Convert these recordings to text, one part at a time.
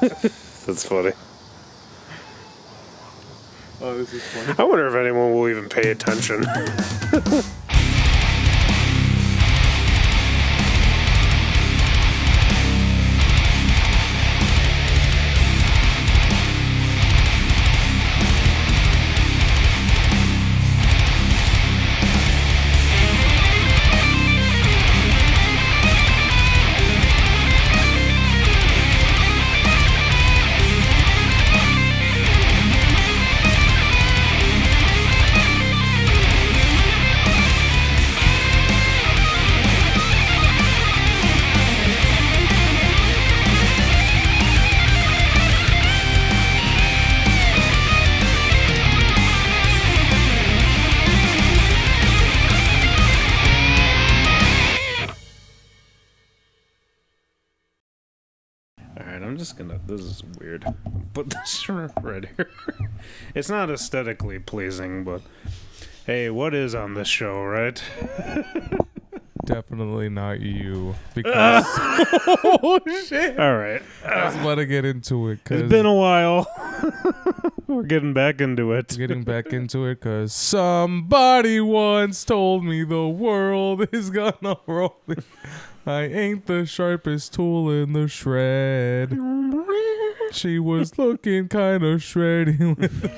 That's funny. Oh, this is funny. I wonder if anyone will even pay attention. This is weird. Put this right here. It's not aesthetically pleasing, but hey, what is on this show, right? Definitely not you. Because oh shit! All right, I was about to get into it. It's been a while. We're getting back into it. Getting back into it because somebody once told me the world is gonna roll. I ain't the sharpest tool in the shred. She was looking kind of shreddy.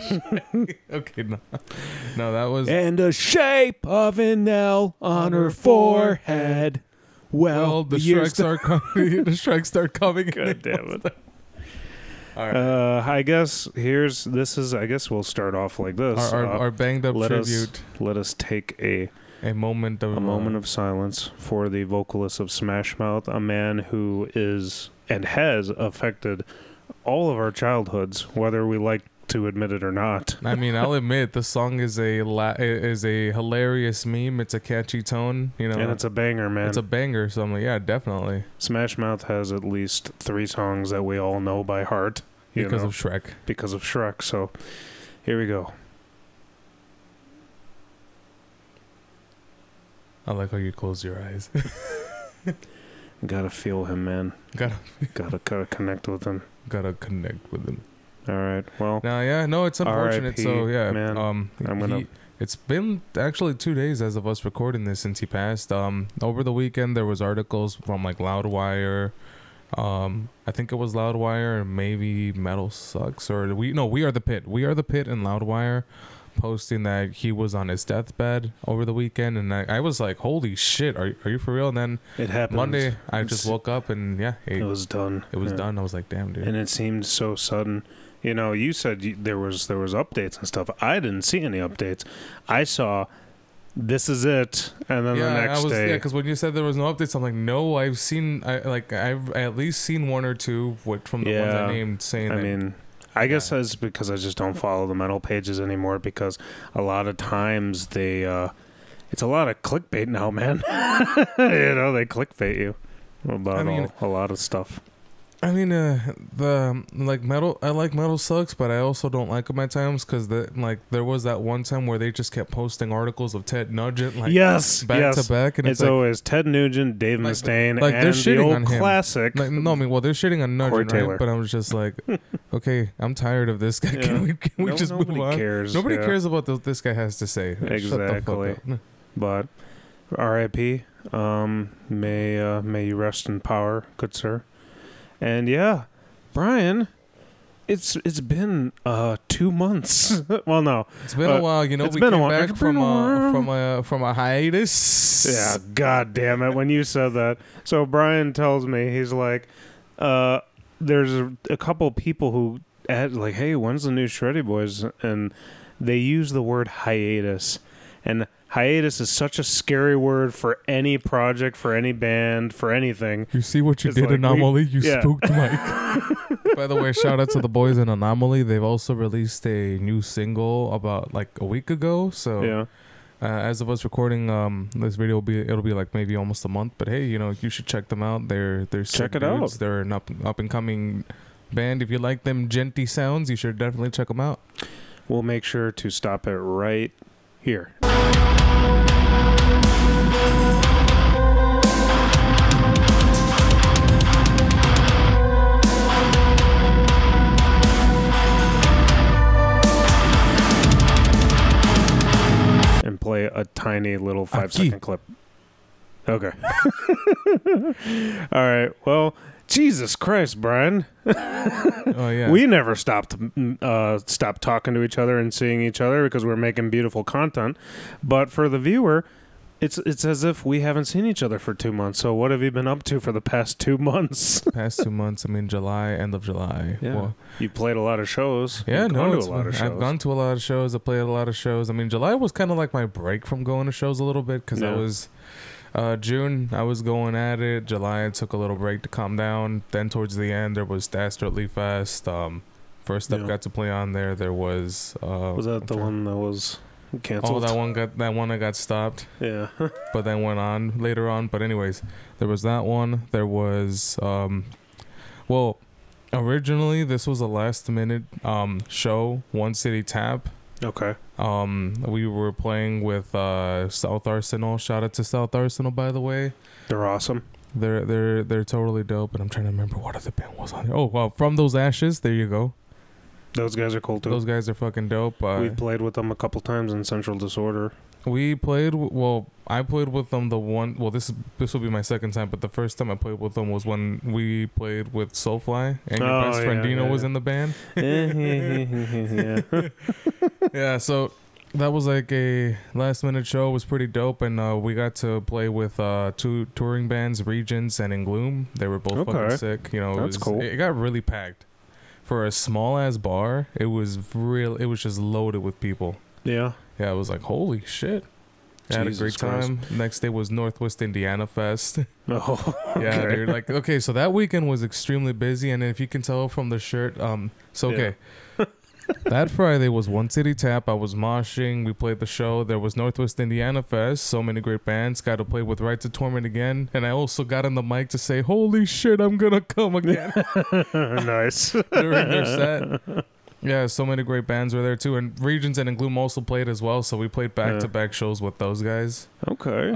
Okay, no, that was... And the shape of an L on her forehead. Well, the strikes are coming. The strikes start coming. God damn it. All right. I guess I guess we'll start off like this. Our banged up tribute. Let us take a moment of silence for the vocalist of Smash Mouth, a man who is and has affected all of our childhoods, whether we like to admit it or not. I mean, I'll admit the song is a hilarious meme. It's a catchy tone, you know, and it's a banger, man. It's a banger. So I'm like, yeah, definitely. Smash Mouth has at least 3 songs that we all know by heart because of Shrek. Because of Shrek. So here we go. I like how you close your eyes. Gotta feel him, man. Gotta connect with him. Gotta connect with him. All right. Well. No, it's unfortunate. RIP, so yeah, man. It's been actually 2 days as of us recording this since he passed. Over the weekend there was articles from like Loudwire. I think it was Loudwire and maybe Metal Sucks or We Are the Pit. We Are the Pit and Loudwire posting that he was on his deathbed over the weekend, and I was like, holy shit, are you for real? And then it happened Monday. I just woke up and it was done. It was done. I was like, damn, dude. And it seemed so sudden. You know, you said there was updates and stuff. I didn't see any updates. I saw this is it, and then the next day. Yeah, because when you said there was no updates, I'm like, no, I've at least seen 1 or 2 from the ones I named saying. I mean, I guess that's because I just don't follow the metal pages anymore, because a lot of times it's a lot of clickbait now, man. You know, they clickbait you about a lot of stuff. I mean, metal. I like Metal Sucks, but I also don't like them at times because there was that one time where they just kept posting articles of Ted Nugent, back to back, and it's always Ted Nugent, Dave Mustaine, and they're shitting the old on him. Classic. They're shitting on Nugent, right? But I was just like, okay, I'm tired of this guy. Can we just move on? Cares. Nobody cares about what this guy has to say. Exactly. Shut the fuck up. But R.I.P. May you rest in power, good sir. And yeah, Brian, it's been 2 months. Well, no, it's been a while. You know, we came back from a hiatus. Yeah, god damn it! When you said that, so Brian tells me, he's like, there's a couple people who add like, hey, when's the new Shreddy Bois? And they use the word hiatus, and hiatus is such a scary word for any project, for any band, for anything. You see what you did, Anomaly? You spooked Mike. By the way, shout out to the boys in Anomaly. They've also released a new single about like a week ago. So yeah. As of us recording this video, it'll be like maybe almost a month. But hey, you know, you should check them out. They're check it out. They're an up and coming band. If you like them genty sounds, you should definitely check them out. We'll make sure to stop it right here. a tiny little 5 Aquí. second clip. Okay. All right. Well, Jesus Christ, Brian. Oh yeah. We never stopped talking to each other and seeing each other because we're making beautiful content. But for the viewer, it's as if we haven't seen each other for 2 months. So what have you been up to for the past 2 months? Past 2 months. I mean, July, end of July. Yeah. Well, You played a lot of shows. yeah, You've no, gone to it's, a lot of shows. I've gone to a lot of shows. I played a lot of shows. I mean, July was kind of like my break from going to shows a little bit because I Yeah. was June. I was going at it. July, I took a little break to calm down. Then towards the end, there was Dastardly Fest. First up, Yeah. got to play on there. There was Was that the one that was canceled? Oh, that one that got stopped. Yeah. But then went on later on. But anyways, there was that one. There was well, originally this was a last minute show, One City Tap. Okay. We were playing with South Arsenal. Shout out to South Arsenal, by the way. They're awesome. They're totally dope. And I'm trying to remember what other band was on there. Oh, well, From Those Ashes. There you go. Those guys are cool too. Those guys are fucking dope. We've played with them a couple times in Central Disorder. We played. Well, I played with them the one. Well, this will be my second time, but the first time I played with them was when we played with Soulfly, and your best friend Dino was in the band. Yeah. Yeah, so that was like a last minute show. It was pretty dope, and we got to play with 2 touring bands, Regents and In Gloom. They were both fucking sick. You know, That's cool. It got really packed for a small ass bar. It was real. It was just loaded with people. Yeah. Yeah, I was like, holy shit. I had a great time. Next day was Northwest Indiana Fest. Oh, okay. Yeah, dude. Like, okay, so that weekend was extremely busy, and if you can tell from the shirt, okay. That Friday was One City Tap. I was moshing. We played the show. There was Northwest Indiana Fest. So many great bands. Got to play with Right to Torment again. And I also got on the mic to say, holy shit, I'm going to come again. Nice. During their set. Yeah, so many great bands were there too. And Regions and In Gloom also played as well. So we played back-to-back shows with those guys. Okay.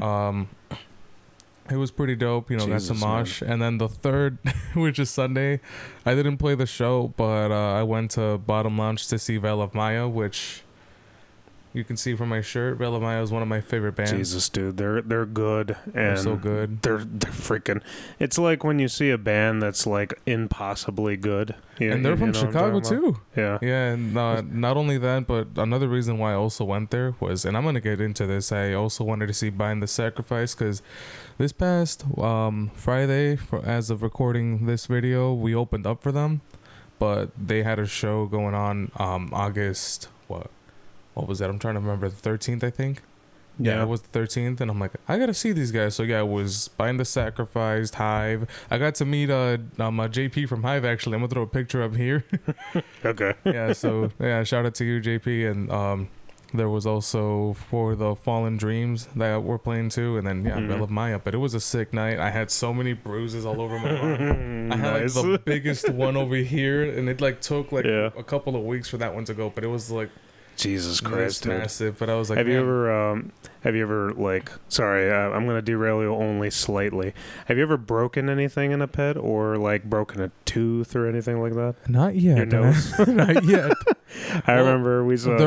It was pretty dope, you know, Jesus, got to mosh. And then the third, which is Sunday, I didn't play the show, but I went to Bottom Lounge to see Veil of Maya, which you can see from my shirt. Veil of Maya is one of my favorite bands. Jesus, dude, they're good, and They're so good. They're freaking. It's like when you see a band that's like impossibly good. And they're from Chicago too. Yeah. Yeah, and not only that, but another reason why I also went there was, and I'm gonna get into this. I also wanted to see Bind the Sacrifice because this past Friday, as of recording this video, we opened up for them, but they had a show going on August what was that? I'm trying to remember. The 13th, I think. Yeah, it was the 13th, and I'm like, I gotta see these guys. So yeah, it was Bind the Sacrifice, Hive. I got to meet JP from Hive. Actually, I'm gonna throw a picture up here. Okay. Yeah. So yeah, shout out to you, JP, and there was also For the Fallen Dreams that we're playing too, and then Veil of Maya. But it was a sick night. I had so many bruises all over my arm. I had like the biggest one over here, and it like took like a couple of weeks for that one to go. But it was like. Jesus Christ, dude. Massive, but I was like, have you ever like, sorry, I'm going to derail you only slightly. Have you ever broken anything in a pet or like broken a tooth or anything like that? Not yet. Your nose? Not yet. I remember we saw. There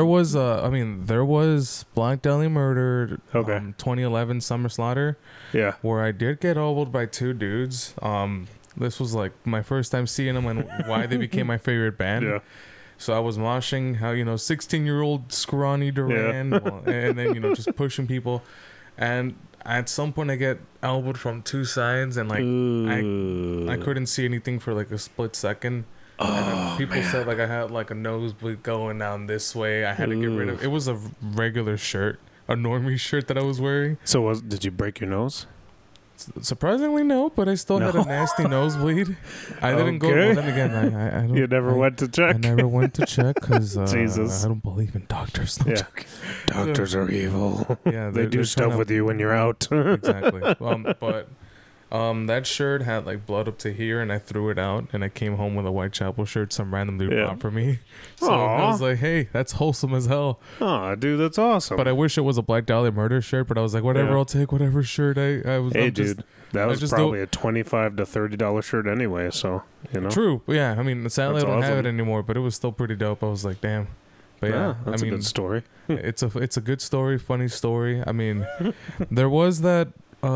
was Black Dahlia Murder, okay. 2011 Summer Slaughter. Yeah. Where I did get elbowed by 2 dudes. This was like my first time seeing them and why they became my favorite band. Yeah. So I was moshing, 16-year-old scrawny Duran, and then, just pushing people. And at some point I get elbowed from 2 sides, and like I couldn't see anything for like a split second. And people said like I had like a nosebleed going down this way. I had to get rid of it. It was a regular shirt, a normie shirt that I was wearing. So did you break your nose? Surprisingly, no, but I still had a nasty nosebleed. I didn't go. Well, then again, I don't. You never went to check. I never went to check because I don't believe in doctors. No, doctors are evil. Yeah, they do stuff with you when you're out. Exactly. But that shirt had like blood up to here, and I threw it out, and I came home with a Whitechapel shirt some random dude bought for me. So I was like, hey, that's wholesome as hell. Oh, dude, that's awesome. But I wish it was a Black Dahlia Murder shirt, but I was like, whatever, I'll take whatever shirt I was. Hey, dude, that was probably a $25 to $30 shirt anyway, so, True. Yeah, I mean, sadly I don't have it anymore, but it was still pretty dope. I was like, damn. But yeah, that's I mean, a good story. it's a good story, funny story. I mean, there was that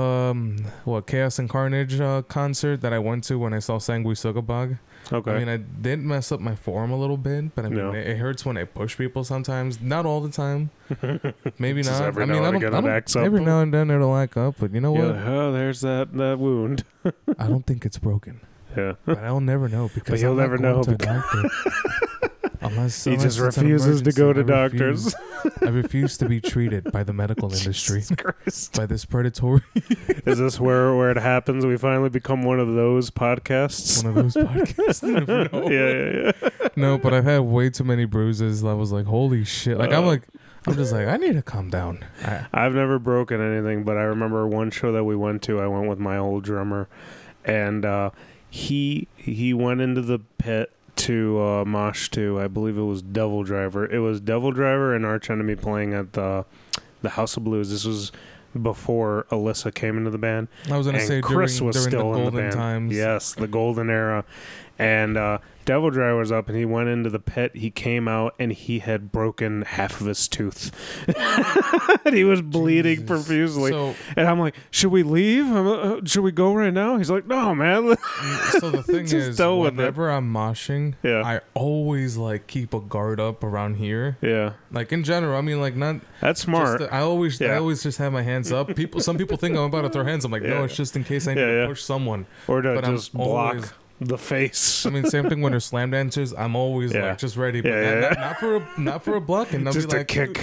Chaos and Carnage concert that I went to when I saw Sangui Sugabog. Okay. I mean, I did mess up my form a little bit, but I mean, it hurts when I push people sometimes. Not all the time. Maybe not. Every I mean, now I and don't. again it acts up. Every now and then it'll act up, but you know what? Like, oh, there's that wound. I don't think it's broken. Yeah. But I'll never know because But you'll never know to a doctor. Unless he just it's an refuses to go to emergency. doctors. I refuse to be treated by the medical industry. Jesus Christ. By this predatory. Is this where it happens? We finally become one of those podcasts. One of those podcasts. You never know. Yeah. No, but I've had way too many bruises. I was like, holy shit. I'm just like, I need to calm down. I've never broken anything, but I remember one show that we went to. I went with my old drummer, and he went into the pit to mosh to, I believe it was Devil Driver. It was Devil Driver and Arch Enemy playing at the House of Blues. This was before Alyssa came into the band. I was going to say Chris during was still the in the golden band. times. Yes, the golden era. And Devil Driver was up, and he went into the pit. He came out, and he had broken half of his tooth. And he was bleeding profusely. So, and I'm like, should we leave? Should we go right now? He's like, no, man. so the thing is, whenever I'm moshing, I always like keep a guard up around here. Yeah. Like in general, I mean, like not. That's smart. I always just have my hands up. Some people think I'm about to throw hands. I'm like, no, it's just in case I need to push someone. Or to just block the face. I mean, same thing when there's slam dancers. I'm always like just ready, but not for a block, and I'll just be a like, kick.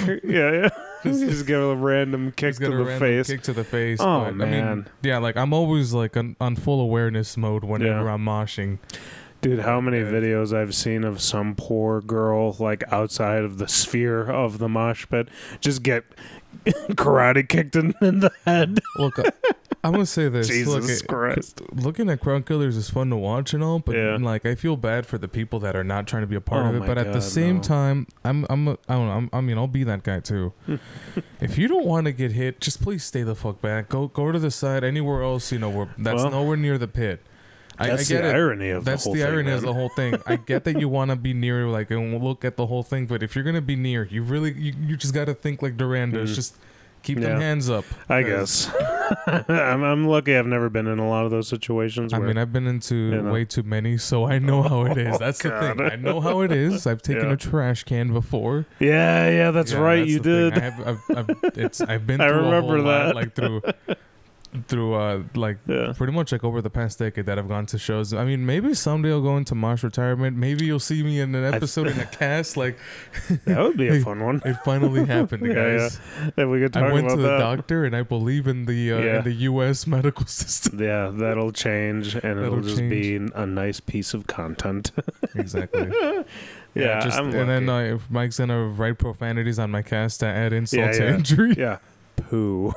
Just give a random kick to the face. Kick to the face. Oh but, man. I mean, like I'm always like on full awareness mode whenever I'm moshing. Dude, how many videos I've seen of some poor girl like outside of the sphere of the mosh pit just get karate kicked in the head. Look, I'm gonna say this. Jesus Christ. Looking at crowd killers is fun to watch and all, but like I feel bad for the people that are not trying to be a part of it. But at the same time, I don't know. I mean, I'll be that guy too. If you don't want to get hit, just please stay the fuck back. Go to the side. Anywhere else, that's nowhere near the pit. That's the irony of the whole thing. That's the irony of the whole thing. I get that you want to be near, like, and look at the whole thing, but if you're gonna be near, you just gotta think like Duran does. Just keep them hands up. I guess. I'm lucky. I've never been in a lot of those situations. I mean, I've been into way too many, so I know how it is. That's the thing. I know how it is. I've taken a trash can before. Yeah, that's right. That's you did. I've been through I remember a whole that. lot, like through pretty much like over the past decade that I've gone to shows. I mean, maybe someday I'll go into Marsh retirement. Maybe you'll see me in an episode in a cast. Like that would be a fun one. It finally happened, guys. If we could talk I went about to the that. doctor, and I believe in the U.S. medical system. Yeah, that'll change, and it'll just be a nice piece of content. Exactly. I'm and then if Mike's gonna write profanities on my cast to add insult to injury. Yeah. Poo.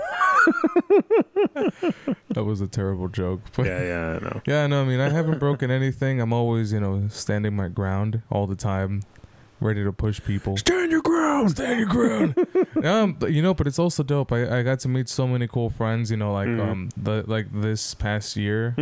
That was a terrible joke. But I know. Yeah, no, I mean, I haven't broken anything. I'm always, standing my ground all the time, ready to push people. Stand your ground. Stand your ground. But it's also dope. I got to meet so many cool friends. This past year.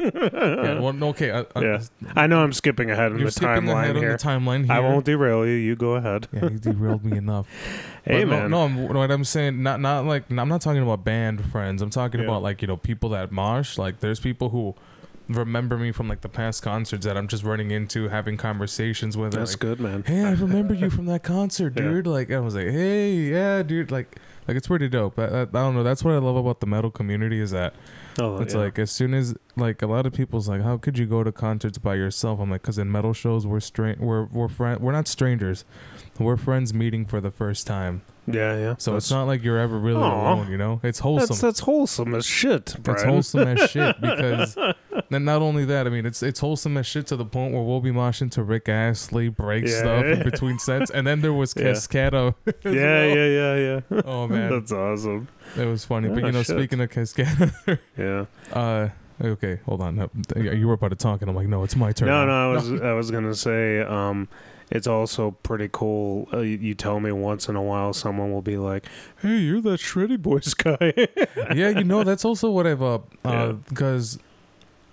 I know I'm skipping ahead in the timeline here. On the timeline here. I won't derail you. You go ahead. Yeah, you derailed me enough. Hey, man. What I'm saying, not like I'm not talking about band friends. I'm talking about people that mosh. Like there's people who remember me from like the past concerts that I'm just running into, having conversations with. That's good, man. Hey, I remember you from that concert, dude. Like I was like, hey, yeah, dude. Like it's pretty dope. I don't know. That's what I love about the metal community is that. It's like as soon as like a lot of people's like, how could you go to concerts by yourself? I'm like, because in metal shows we're not strangers, we're friends meeting for the first time. Yeah. So it's not like you're ever really alone, It's wholesome. That's wholesome as shit, Brian. It's wholesome as shit because then not only that, I mean, it's wholesome as shit to the point where we'll be moshing to Rick Astley, break stuff in between sets, and then there was Cascada. Yeah. Oh man, that's awesome. It was funny, but speaking of Cascada, okay, hold on. You were about to talk, and I'm like, no, it's my turn. No, I was gonna say, it's also pretty cool. You tell me once in a while, someone will be like, "Hey, you're that Shreddy Bois guy." Yeah, that's also what I've because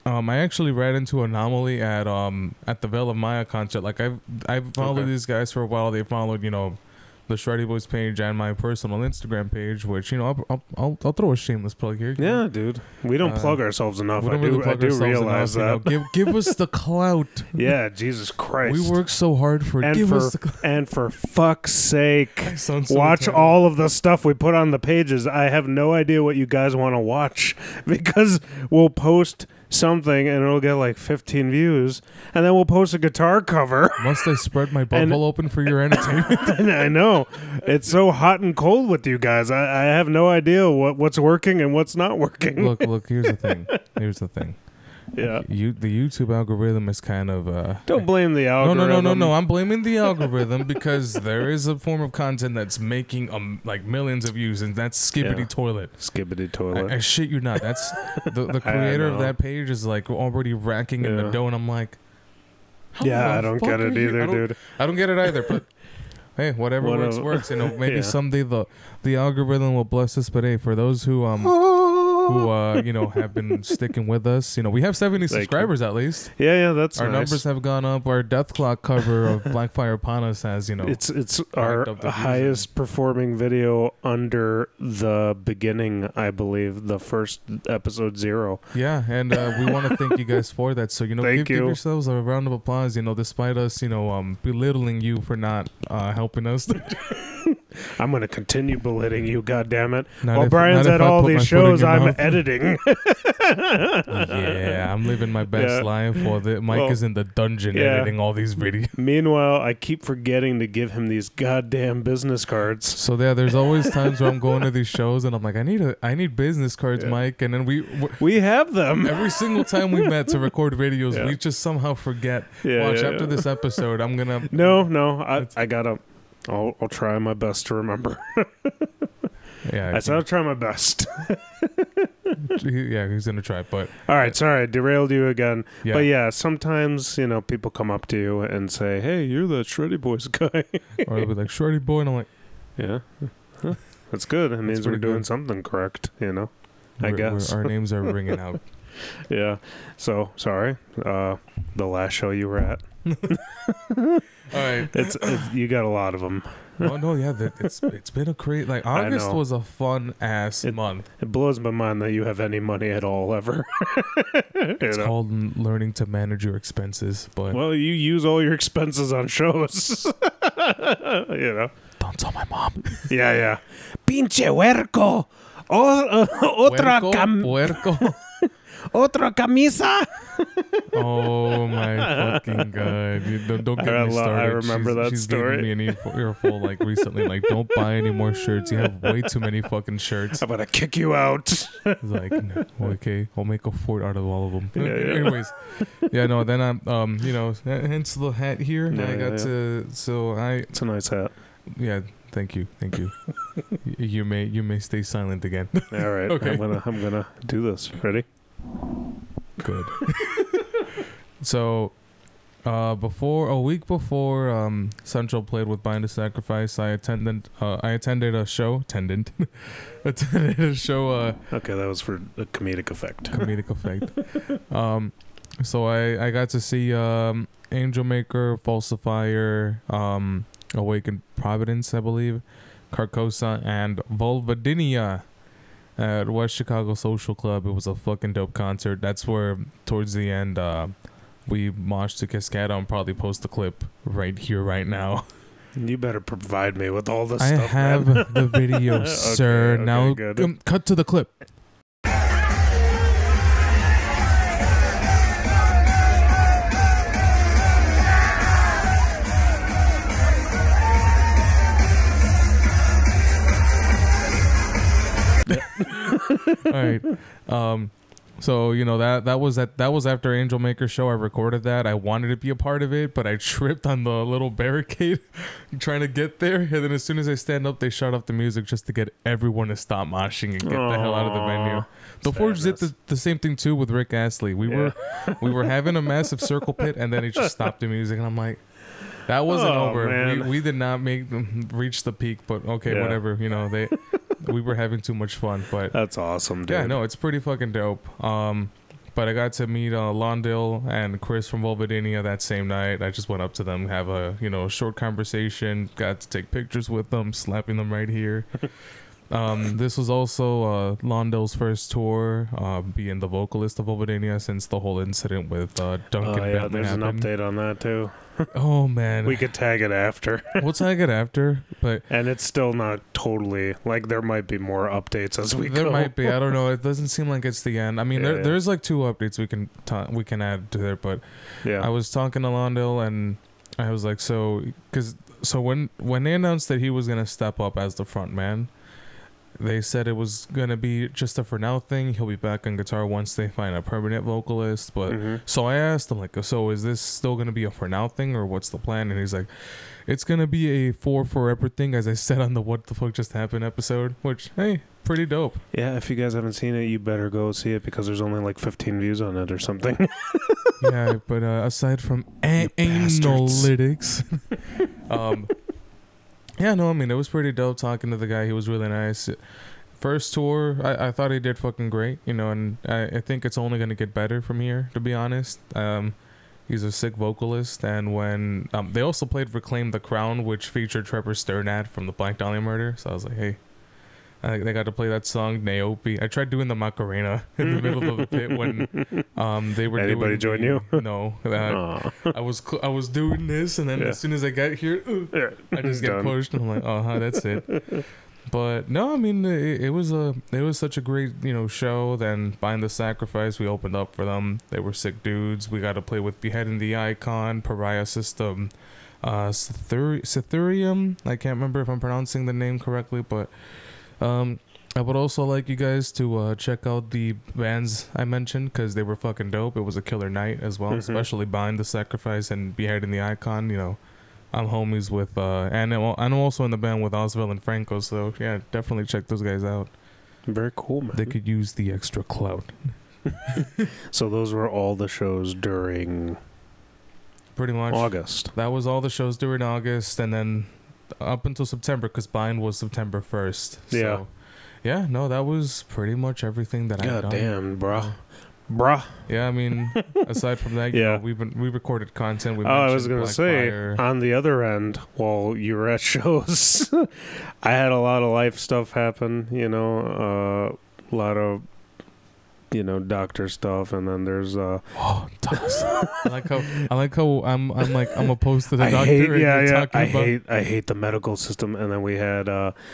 I actually ran into Anomaly at the Veil of Maya concert. Like I've followed these guys for a while. They followed, you know, the Shreddy Bois page and my personal Instagram page, which, you know, I'll throw a shameless plug here. Yeah, dude. We don't plug ourselves enough. I do realize that. You know, give us the clout. Yeah, Jesus Christ. We work so hard for it. And for fuck's sake, So watch all of the stuff we put on the pages. I have no idea what you guys want to watch because we'll post something and it'll get like 15 views, and then we'll post a guitar cover. Must I spread my butthole open for your entertainment? I know. It's so hot and cold with you guys. I have no idea what's working and what's not working. Look, here's the thing. Yeah. The YouTube algorithm is kind of don't blame the algorithm. No. I'm blaming the algorithm because there is a form of content that's making like millions of views, and that's Skibbity Toilet. Skibbity Toilet. I shit you not. That's the creator of that page is like already racking in the dough, and I'm like, I don't get it either, dude. I don't get it either, but hey, whatever works. You know, maybe someday the algorithm will bless us. But hey, for those who you know, have been sticking with us, you know, we have 70 subscribers at least. Yeah, that's our nice. Numbers have gone up. Our Death Clock cover of Blackfire Upon Us has, you know, it's our highest performing video under the beginning, I believe, the first episode 0. Yeah, and we want to thank you guys for that. So, you know, give yourselves a round of applause, you know, despite us, you know, belittling you for not helping us. I'm going to continue belittling you, goddammit. While Brian's at all these shows, I'm editing. Yeah, I'm living my best life while Mike is in the dungeon editing all these videos. Meanwhile, I keep forgetting to give him these goddamn business cards. So yeah, there's always times where I'm going to these shows and I'm like, I need business cards, Mike. And then we have them. Every single time we met to record videos, we just somehow forget. Watch, after this episode, I'm going to... No, I got to... I'll try my best to remember. I said I'll try my best. Yeah, he's gonna try. But all right, sorry, I derailed you again. Yeah. But yeah, sometimes, you know, people come up to you and say, "Hey, you're the Shreddy Bois guy," or they'll be like, "Shreddy Boy," and I'm like, "Yeah, that's good. It means we're doing something correct." You know, I guess our names are ringing out. Yeah. So sorry. The last show you were at. All right, it's you got a lot of them. Oh no, yeah, it's been a great, like, August was a fun ass month. It blows my mind that you have any money at all ever. It's called learning to manage your expenses, but well, you use all your expenses on shows. You know. Don't tell my mom. Yeah. Pinche huerco. Puerco. Otra camisa. Oh my fucking god! Don't get me started. I remember that she's story. Giving me an earful like recently. Like, don't buy any more shirts. You have way too many fucking shirts. I'm gonna kick you out. It's like, no, okay, I'll make a fort out of all of them. Yeah. Anyways, no. Then I'm, you know, hence the hat here. I got to. So It's a nice hat. Yeah. Thank you. You may stay silent again. All right. Okay. I'm gonna do this. Ready? Good. So, a week before Central played with Bind to Sacrifice, I attended a show. Attended a show. Okay, that was for a comedic effect. So I got to see Angel Maker, Falsifier, Awakened Providence, I believe, Carcosa, and Vulvadinia at West Chicago Social Club. It was a fucking dope concert. That's where, towards the end, we moshed to Cascada and probably post the clip right here, right now. You better provide me with all this stuff. I have the video, sir. Okay, now, cut to the clip. All right. So, you know, that was after Angel Maker's show. I recorded that. I wanted to be a part of it, but I tripped on the little barricade trying to get there. And then as soon as I stand up, they shut off the music just to get everyone to stop moshing and get the hell out of the venue. The Forge did the same thing too with Rick Astley. We were having a massive circle pit, and then he just stopped the music, and I'm like, that wasn't over. We did not reach the peak, but okay, whatever. You know, we were having too much fun, but that's awesome, dude. Yeah, no, it's pretty fucking dope. But I got to meet Londale and Chris from Vulvadinia that same night. I just went up to them, have a short conversation. Got to take pictures with them, slapping them right here. This was also Londale's first tour, being the vocalist of Vulvadinia since the whole incident with Duncan. Oh yeah, Bentley there's happened. an update on that too. Oh man, We could tag it after. we'll tag it after, but And it's still not totally like there might be more updates as we go. there might be. I don't know. It doesn't seem like it's the end. I mean, Yeah. there's like 2 updates we can add to there. But Yeah. I was talking to Londale and I was like, so when they announced that he was gonna step up as the front man, they said it was gonna be just a for now thing. He'll be back on guitar once they find a permanent vocalist. But so I asked him like, so is this still gonna be a for now thing or what's the plan? And he's like, it's gonna be a for forever thing, as I said on the What the Fuck Just Happened episode. Which, hey, pretty dope. Yeah, if you guys haven't seen it, you better go see it because there's only like 15 views on it or something. Yeah, but aside from bastards. analytics, yeah, no, I mean, it was pretty dope talking to the guy. He was really nice. First tour, I thought he did fucking great, and I think it's only going to get better from here, to be honest. He's a sick vocalist, and when they also played Reclaim the Crown, which featured Trevor Sternad from the Black Dahlia Murder, so I was like, hey, they got to play that song, Naopi. I tried doing the Macarena in the middle of the pit when they were Anybody join you? No. I was doing this, and then as soon as I got here, I just get Done. pushed, and I'm like, that's it. But no, I mean, it was such a great show. Then Bind the Sacrifice, we opened up for them. They were sick dudes. We got to play with Beheading the Icon, Pariah System, Cytherium. I can't remember if I'm pronouncing the name correctly, but I would also like you guys to check out the bands I mentioned because they were fucking dope. It was a killer night as well, especially Bind the Sacrifice and Beheading the Icon. I'm homies with and I'm also in the band with Oswald and Franco, so yeah, definitely check those guys out. Very cool, man. They could use the extra clout. So those were all the shows during Pretty much August. That was all the shows during August, and then up until September, because Bind was September 1st. So, yeah, no, that was pretty much everything that I've done. God damn, bruh. Yeah, I mean, aside from that, we recorded content. We I was gonna Black say, Fire. on the other end, while you were at shows, I had a lot of life stuff happen. A lot of doctor stuff, and then there's doctors. I like how I'm opposed to the doctor. I hate the medical system, and then we had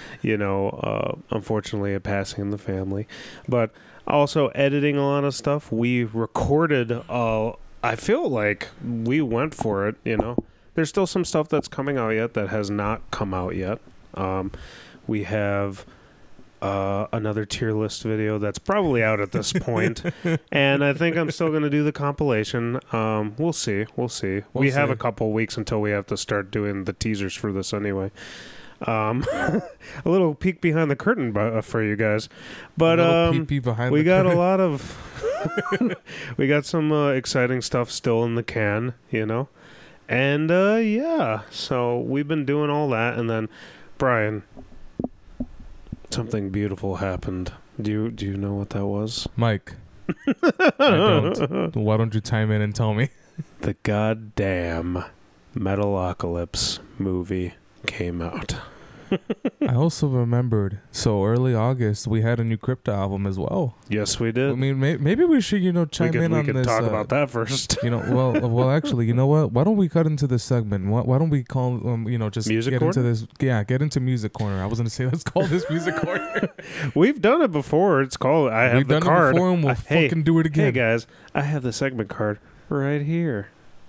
unfortunately a passing in the family, but also editing a lot of stuff. We recorded I feel like we went for it. There's still some stuff that's coming out yet that has not come out yet. We have another tier list video that's probably out at this point, and I think I'm still going to do the compilation. We'll see. We have a couple weeks until we have to start doing the teasers for this anyway. A little peek behind the curtain for you guys, but we got a lot of we got some exciting stuff still in the can, and so we've been doing all that, and then Brian, something beautiful happened. Do you know what that was? Mike. I don't. Why don't you chime in and tell me? The goddamn Metalocalypse movie came out. I also remembered. So early August, we had a new Crypta album as well. Yes, we did. I mean, maybe we should, chime in on this. We could talk about that first. Well, actually, you know what? Why don't we cut into this segment? Why don't we call, just music get corner? into this? Yeah, get into music corner. I was gonna say let's call this music corner. We've done it before. It's called. I have We've the done card. it before, and we'll fucking do it again. Hey guys, I have the segment card right here.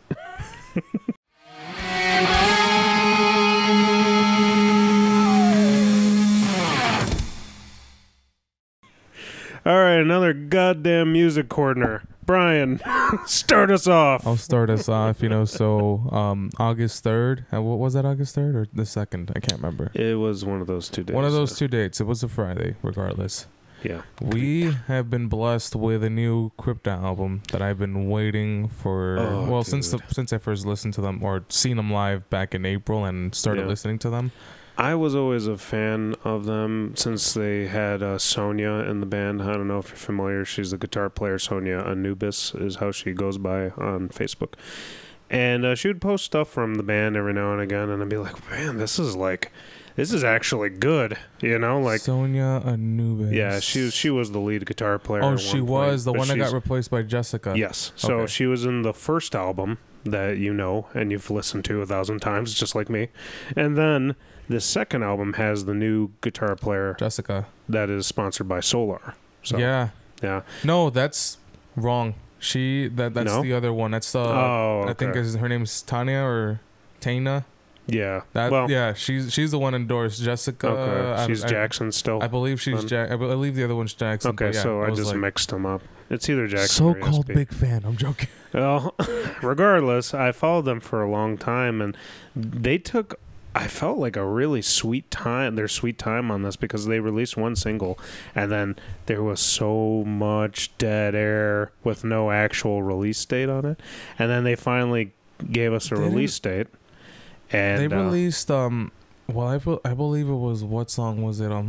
All right, another goddamn music corner. Brian, start us off. I'll start us off. So August 3rd. What was that? August 3rd or the 2nd? I can't remember. It was one of those 2 days. One of those 2 dates. It was a Friday, regardless. Yeah. We have been blessed with a new Crypta album that I've been waiting for. Since I first listened to them or seen them live back in April and started listening to them. I was always a fan of them since they had Sonia in the band. I don't know if you're familiar. She's the guitar player. Sonia Anubis is how she goes by on Facebook. And she would post stuff from the band every now and again, and I'd be like, man, this is actually good, you know? Like Sonia Anubis. Yeah, she was the lead guitar player. Oh, she was the one that got replaced by Jessica. Yes. So she was in the first album that you know and you've listened to 1,000 times, just like me. And then the second album has the new guitar player, Jessica, that is sponsored by Solar. So, yeah. No, that's wrong. That's No? the other one. That's okay. I think her name's Tanya or Tana. Yeah. She's the one endorsed. Jessica. Okay. She's Jackson still. I believe she's Jack. I believe the other one's Jackson. Okay, so I just mixed them up. It's either Jackson so-called or ESP. big fan. I'm joking. Well, regardless, I followed them for a long time, and they took, I felt like a really sweet time, their sweet time on this, because they released one single, and then there was so much dead air with no actual release date on it, and then they finally gave us a release date. And they released I believe it was, what song was it?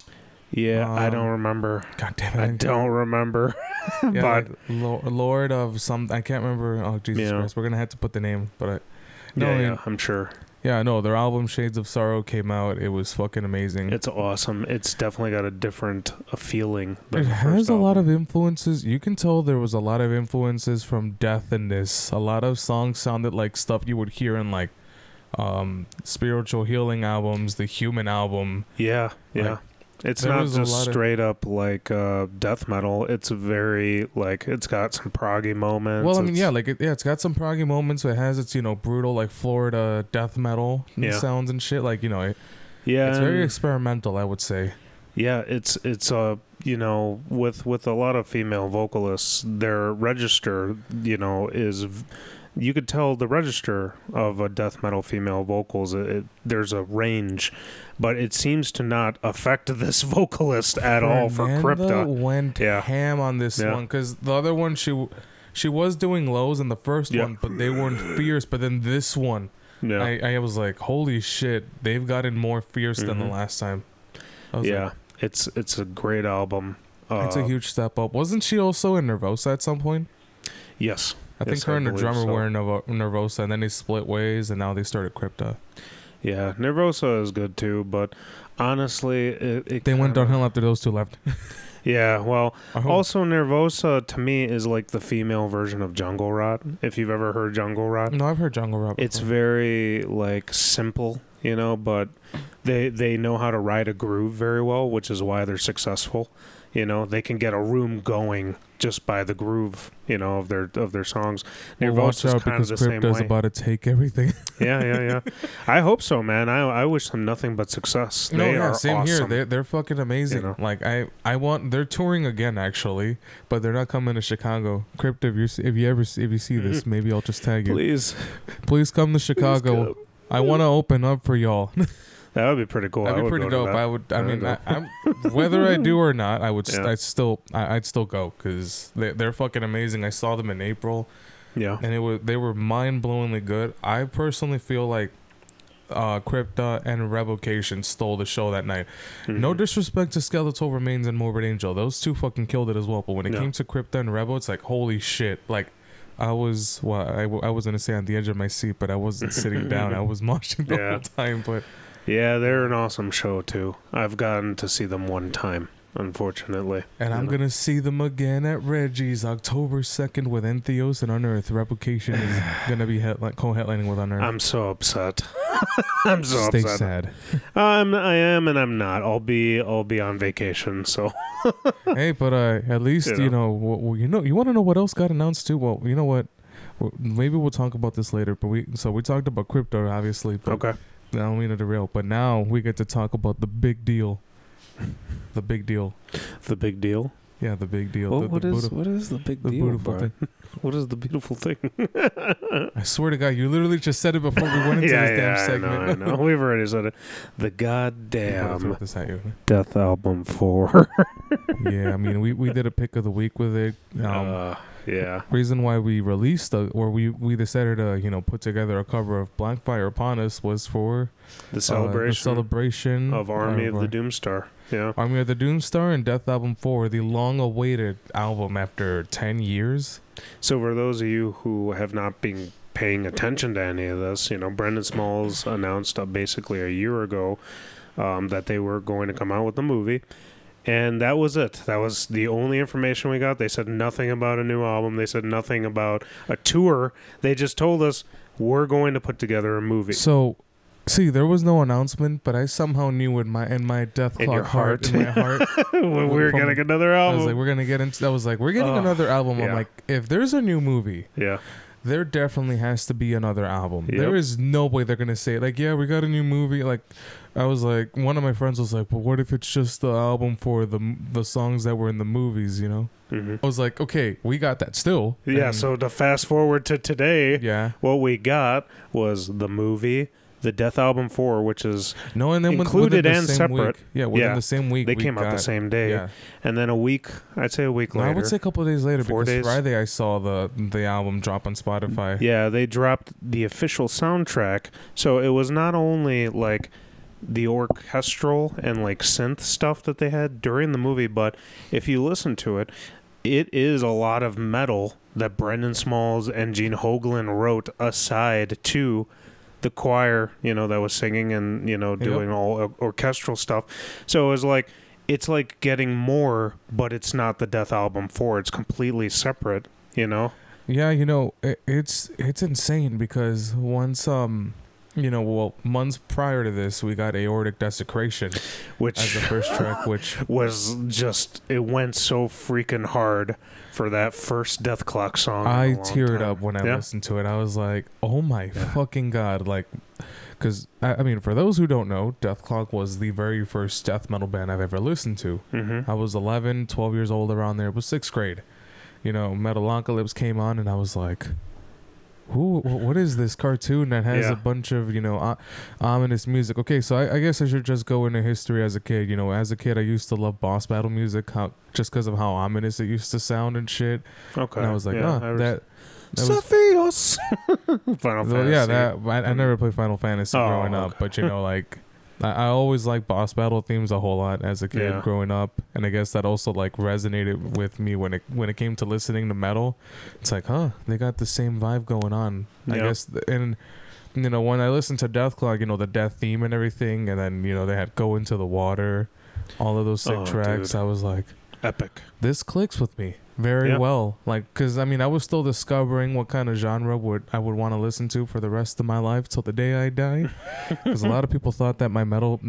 I don't remember. God damn it, I don't remember. Yeah, but Lord of some, I can't remember. Oh Jesus Christ, we're gonna have to put the name, but I'm sure. Yeah, no, their album Shades of Sorrow came out. It was fucking amazing. It's awesome. It's definitely got a different feeling. It has a lot of influences. You can tell there was a lot of influences from Death in this. A lot of songs sounded like stuff you would hear in like spiritual healing albums, the Human album. Yeah. It's not just straight up like death metal. It's very like, it's got some proggy moments. Well, I mean, it's got some proggy moments. It has its brutal like Florida death metal sounds and shit. Like it's very experimental, I would say. Yeah, it's with a lot of female vocalists, their register is. You could tell the register of a death metal female vocals, there's a range, but it seems to not affect this vocalist at all for Crypta. Went ham on this one, because the other one, she was doing lows in the first one, but they weren't fierce. But then this one, I was like, holy shit, they've gotten more fierce than the last time. It's a great album. It's a huge step up. Wasn't she also in Nervosa at some point? Yes. I think her and the drummer were in Nervosa, and then they split ways, and now they started Crypta. Yeah, Nervosa is good too, but honestly, they went downhill after those two left. Yeah, well, also Nervosa to me is like the female version of Jungle Rot. If you've ever heard Jungle Rot, no, I've heard Jungle Rot before. It's very like simple, but they know how to ride a groove very well, which is why they're successful. They can get a room going just by the groove, of their songs. Watch out, because Crypta's about to take everything. Yeah. I hope so, man. I wish them nothing but success. Same awesome. here. They're fucking amazing. Like they're touring again actually, but they're not coming to Chicago. Crypta, if you see this, maybe I'll just tag you. Please come to Chicago. Come. I want to open up for y'all. That would be pretty cool. That'd be pretty dope. I'm whether I do or not, I'd still go, because they're fucking amazing. I saw them in April. Yeah. And they were mind-blowingly good. I personally feel like Crypta and Revocation stole the show that night. No disrespect to Skeletal Remains and Morbid Angel. Those two fucking killed it as well. But when it came to Crypta and Revo, it's like, holy shit. Like, I was gonna say on the edge of my seat, but I wasn't sitting down. I was moshing the whole time, but... Yeah, they're an awesome show, too. I've gotten to see them one time, unfortunately. And I'm going to see them again at Reggie's October 2nd with Entheos and Unearth. Replication is going to be co-headlining with Unearth. I'm so upset. I'm so upset. Stay sad. I am and I'm not. I'll be on vacation, so... Hey, but at least, you want to know what else got announced, too? Well, you know what? Maybe we'll talk about this later, but we talked about Crypto, obviously. But okay. I don't mean to derail, but now we get to talk about the big deal. The big deal. The big deal? Yeah, the big deal. What is the big deal, Brian? What is the beautiful thing? I swear to God, you literally just said it before we went into this damn segment. I know. We've already said it. The goddamn this at you. Death Album 4. Yeah, I mean, we did a pick of the week with it. Yeah. Reason why we released we decided to put together a cover of Black Fire Upon Us was for The celebration of Army of the Doomstar. Yeah. Army of the Doomstar and Death Album 4, the long-awaited album after 10 years. So for those of you who have not been paying attention to any of this, Brendan Smalls announced basically a year ago that they were going to come out with the movie. And that was it. That was the only information we got. They said nothing about a new album. They said nothing about a tour. They just told us, we're going to put together a movie. So, see, there was no announcement, but I somehow knew in my Death Clock heart, in my heart, when we were getting another album. I was like, we're getting another album. Yeah. I'm like, if there's a new movie, yeah, there definitely has to be another album. Yep. There is no way they're gonna say like, yeah, we got a new movie. Like, I was like, one of my friends was like, but what if it's just the album for the songs that were in the movies? Mm-hmm. I was like, okay, we got that still. Yeah. So to fast forward to today, yeah, what we got was the movie, the Death Album 4, which is and then included within and the same separate. Week, within the same week they came out the same day. Yeah. And then I'd say a week later. I would say a couple of days later 4 because days. Friday I saw the album drop on Spotify. Yeah, they dropped the official soundtrack. So it was not only like the orchestral and like synth stuff that they had during the movie, but if you listen to it, it is a lot of metal that Brendan Smalls and Gene Hoglan wrote aside to the choir, that was singing and, doing all orchestral stuff. So it was like, it's like getting more, but it's not the Death Album 4. It's completely separate, Yeah, it's insane because once months prior to this, we got Aortic Desecration, which as the first track, which was just, it went so freaking hard for that first Death Clock song. I teared up when I listened to it. I was like, oh my fucking God. Like, because, I mean, for those who don't know, Death Clock was the very first death metal band I've ever listened to. Mm-hmm. I was 11, 12 years old around there. It was 6th grade. Metalocalypse came on and I was like, what is this cartoon that has a bunch of ominous music? Okay, so I guess I should just go into history as a kid. As a kid I used to love boss battle music just because of how ominous it used to sound and shit. Okay, and I was like, that Sephiroth. Final Fantasy. I never played Final Fantasy growing up, but like I always liked boss battle themes a whole lot as a kid growing up, and I guess that also like resonated with me when it came to listening to metal. It's like, they got the same vibe going on. I guess, and when I listened to Death Clock, the death theme and everything, and then they had Go Into the Water, all of those sick tracks. Dude. I was like, epic. This clicks with me very well. Like, because I was still discovering what kind of genre I would want to listen to for the rest of my life till the day I die. Because a lot of people thought that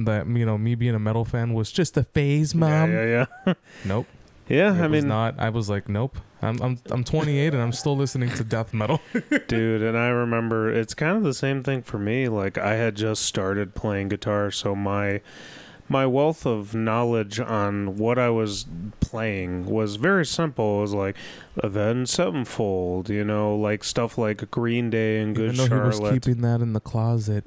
me being a metal fan was just a phase, Mom. Yeah. Nope. Yeah, it was not. I was like, nope. I'm 28 and I'm still listening to death metal. Dude, and I remember it's kind of the same thing for me. Like, I had just started playing guitar, so my wealth of knowledge on what I was playing was very simple. It was like Avenged Sevenfold, like stuff like Green Day and Good Charlotte. He was keeping that in the closet.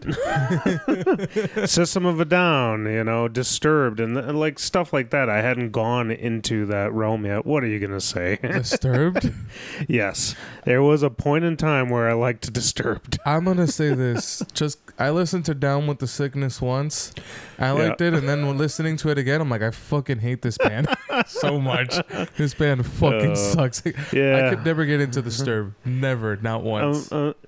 System of a Down, Disturbed, and like stuff like that. I hadn't gone into that realm yet. What are you going to say? Disturbed? Yes. There was a point in time where I liked Disturbed. I'm going to say this. I listened to Down with the Sickness once. I liked it, and then when listening to it again, I'm like, I fucking hate this band so much. This band fucking sucks. Yeah. I could never get into Disturbed. Never, not once.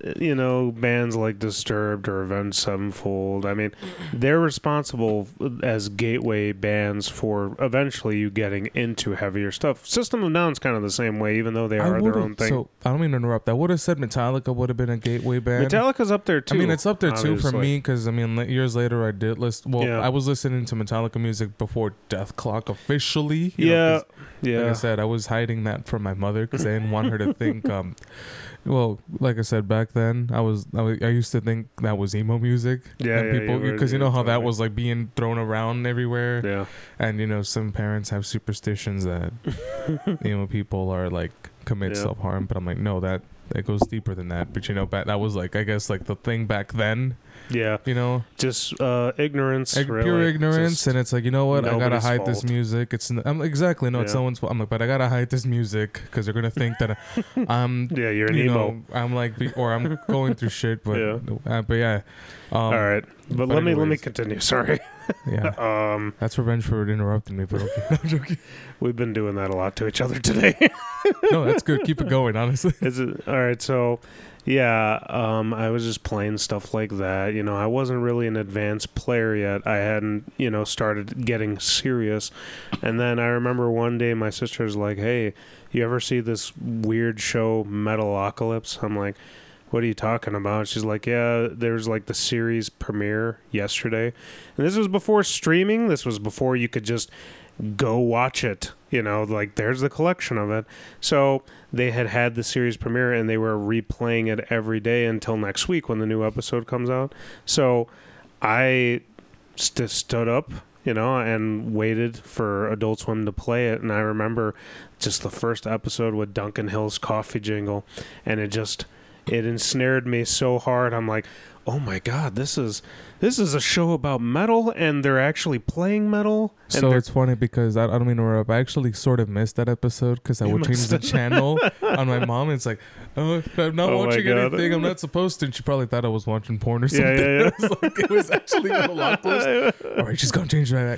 Bands like Disturbed or Avenged Sevenfold, they're responsible as gateway bands for eventually you getting into heavier stuff. System of Down's kind of the same way, even though they are their own thing. So, I don't mean to interrupt. I would have said Metallica would have been a gateway band. Metallica's up there too. It's up there too for me because, years later I did listen. I was listening to Metallica music before Death Clock officially. Like I said, I was hiding that from my mother because I didn't want her to think. Like I said back then, I used to think that was emo music. Because how that was like being thrown around everywhere. Yeah, and some parents have superstitions that people are like commit self-harm, but I'm like, no, it goes deeper than that. But that was like, I guess, like the thing back then. Yeah. Just ignorance. Really. Pure ignorance. And it's like, you know what? I gotta hide this fault. music. It's exactly no, it's no one's fault. I'm like, but I gotta hide this music because they're gonna think that I'm yeah, you're an emo. I'm like, or I'm going through shit. But yeah. All right, but let me continue. Sorry. Yeah. That's revenge for interrupting me. But okay. I'm joking. We've been doing that a lot to each other today. No, that's good. Keep it going. Honestly. All right? So. Yeah, I was just playing stuff like that. I wasn't really an advanced player yet. I hadn't, started getting serious. And then I remember one day my sister's like, hey, you ever see this weird show, Metalocalypse? I'm like, what are you talking about? She's like, yeah, there's like the series premiere yesterday. And this was before streaming. This was before you could just go watch it. Like there's the collection of it. So they had the series premiere and they were replaying it every day until next week when the new episode comes out. So I stood up, and waited for Adult Swim to play it. And I remember just the first episode with Duncan Hill's coffee jingle, and it ensnared me so hard. I'm like, oh my God, this is a show about metal, and they're actually playing metal. So it's funny because I don't mean to interrupt. I actually sort of missed that episode because I would change the channel on my mom. And it's like, oh, I'm not watching anything. I'm not supposed to. And she probably thought I was watching porn or something. Yeah. It was actually a lot closer. All right, she's gonna change that.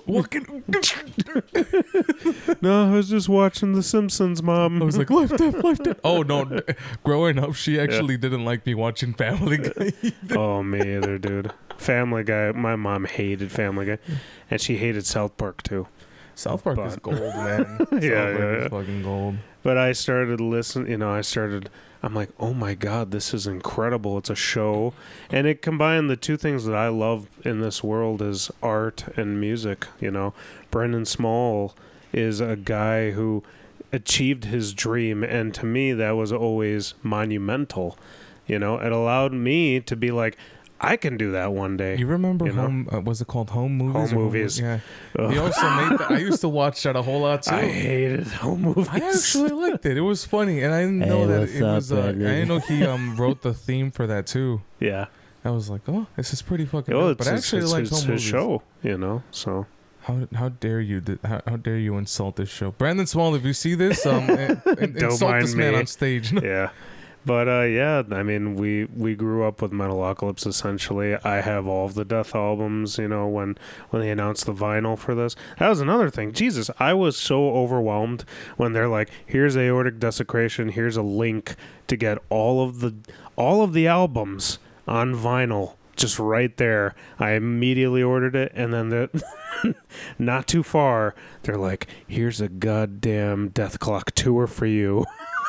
No, I was just watching The Simpsons, Mom. I was like, life, death. Oh no, growing up, she actually didn't like me watching Family Guy. Oh, me either, dude. Family Guy. My mom hated Family Guy, and she hated South Park too. South Park is gold, man. Yeah, is fucking gold. But I started listening. I'm like, oh my God, this is incredible. It's a show, and it combined the two things that I love in this world is art and music. Brendan Small is a guy who achieved his dream, and to me, that was always monumental. It allowed me to be like, I can do that one day. You remember Home? Was it called Home Movies? Home Movies. Yeah. He also made that. I used to watch that a whole lot too. I hated Home Movies. I actually liked it. It was funny, and I didn't know that it was. I didn't know he wrote the theme for that too. Yeah. I was like, oh, this is pretty fucking. Dope. But I actually liked Home Movies. Show, So. How dare you? How dare you insult this show, Brandon Small? If you see this, insult this man on stage. Yeah. But yeah, I mean, we grew up with Metalocalypse essentially. I have all of the Death albums, when they announced the vinyl for this. That was another thing. Jesus, I was so overwhelmed when they're like, here's Aortic Desecration, here's a link to get all of the albums on vinyl. Just right there. I immediately ordered it, and then not too far, they're like, here's a goddamn Death Clock tour for you.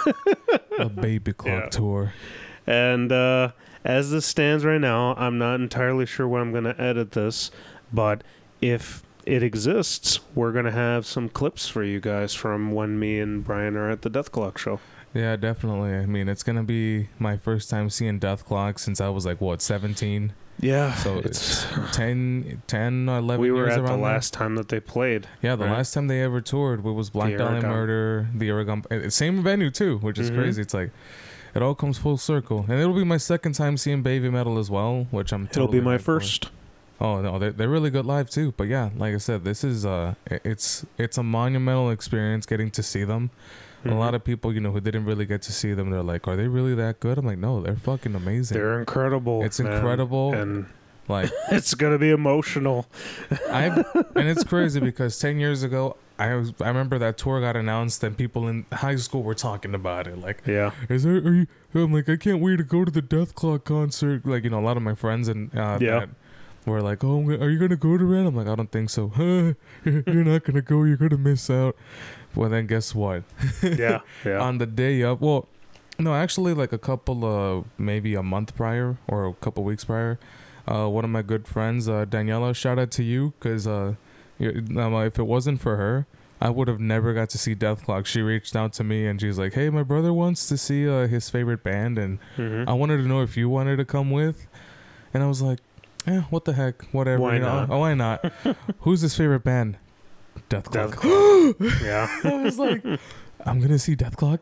A baby clock tour. And as this stands right now, I'm not entirely sure when I'm going to edit this, but if it exists, we're going to have some clips for you guys from when me and Brian are at the Death Clock show. Yeah, definitely. I mean, it's going to be my first time seeing Death Clock since I was 17? Yeah. So it's 10, 11 we were years at the around last time that they played. Yeah, the last time they ever toured was Black Dahlia Murder, the Aragon. Same venue, too, which is crazy. It's like, it all comes full circle. And it'll be my second time seeing Baby Metal as well, which I'm totally It'll be my first. Oh, no, they're really good live, too. But yeah, like I said, this is, it's a monumental experience getting to see them. A lot of people, who didn't really get to see them, they're like, are they really that good? I'm like, no, they're fucking amazing. They're incredible. It's incredible. And like, it's going to be emotional. And it's crazy because 10 years ago, I remember that tour got announced and people in high school were talking about it. Like, yeah. I'm like, I can't wait to go to the Death Clock concert. Like, a lot of my friends and that were like, oh, are you going to go to it? I'm like, I don't think so. You're not going to go. You're going to miss out. Well, then guess what? Yeah. On the day of, well, no, actually, like maybe a month prior or a couple weeks prior, one of my good friends, Daniela, shout out to you, because if it wasn't for her, I would have never got to see Death Clock. She reached out to me and she's like, hey, my brother wants to see his favorite band, and I wanted to know if you wanted to come with. And I was like, yeah, what the heck, whatever. Why not? Why not? Who's his favorite band? Death Clock. Yeah. I was like, I'm gonna see Death Clock.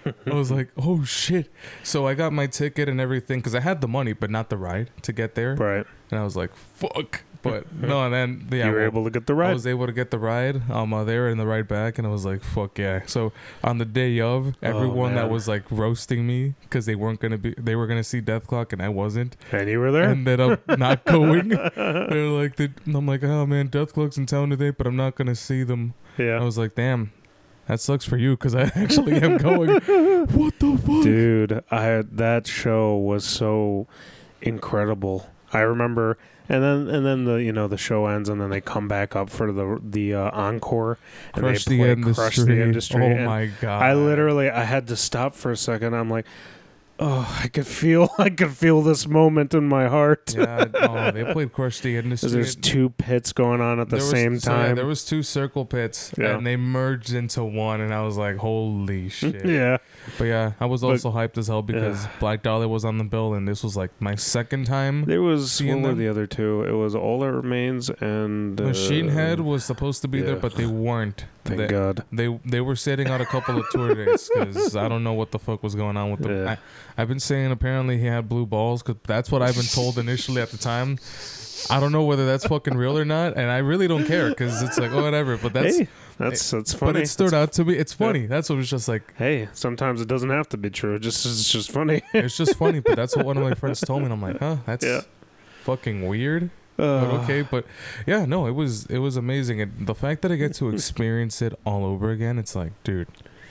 I was like, oh shit. So I got my ticket and everything because I had the money, but not the ride to get there. Right. And I was like, fuck. But no, and then you were able to get the ride. I was able to get the ride. They were in the ride back, and I was like, fuck yeah. So on the day of, everyone that was like roasting me because they were gonna see Death Clock and I wasn't. And you were there? Ended up not going. They're like, I'm like, oh man, Death Clock's in town today, but I'm not gonna see them. Yeah. I was like, damn. That sucks for you because I actually am going. What the fuck, dude? That show was so incredible. I remember, and then the show ends, and then they come back up for the encore, and Crush they Crush the Industry. Oh my god! I had to stop for a second. I'm like, oh, I could feel this moment in my heart. Yeah, they played Crush the Industry. There's two pits going on at the same time. There was two circle pits, and they merged into one, and I was like, holy shit. Yeah. But yeah, I was also hyped as hell because Black Dahlia was on the bill, and this was like my second time. There was what were the other two? It was All That Remains and Machine Head was supposed to be there, but they weren't. Thank God. They were setting out a couple of tour dates because I don't know what the fuck was going on with them. Yeah. I've been saying apparently he had blue balls because that's what I've been told initially at the time. I don't know whether that's fucking real or not, and I really don't care because it's like, oh, whatever. But that's funny. But it stood out to me. It's funny. That's what was just like. Hey, sometimes it doesn't have to be true. It's just funny. It's just funny. But that's what one of my friends told me, and I'm like, huh, that's fucking weird. But okay, but yeah, no, it was amazing, and the fact that I get to experience it all over again, it's like, dude,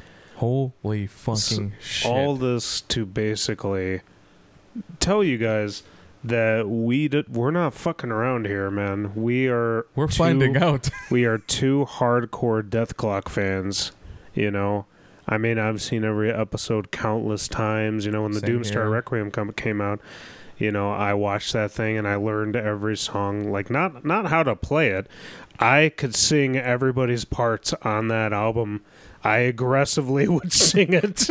holy fucking shit! All this to basically tell you guys that we're not fucking around here, man. We're finding out. We are two hardcore Death Clock fans. You know, I mean, I've seen every episode countless times. You know, when the Doomstar Requiem came out. You know, I watched that thing and I learned every song, like not how to play it. I could sing everybody's parts on that album. I aggressively would sing it.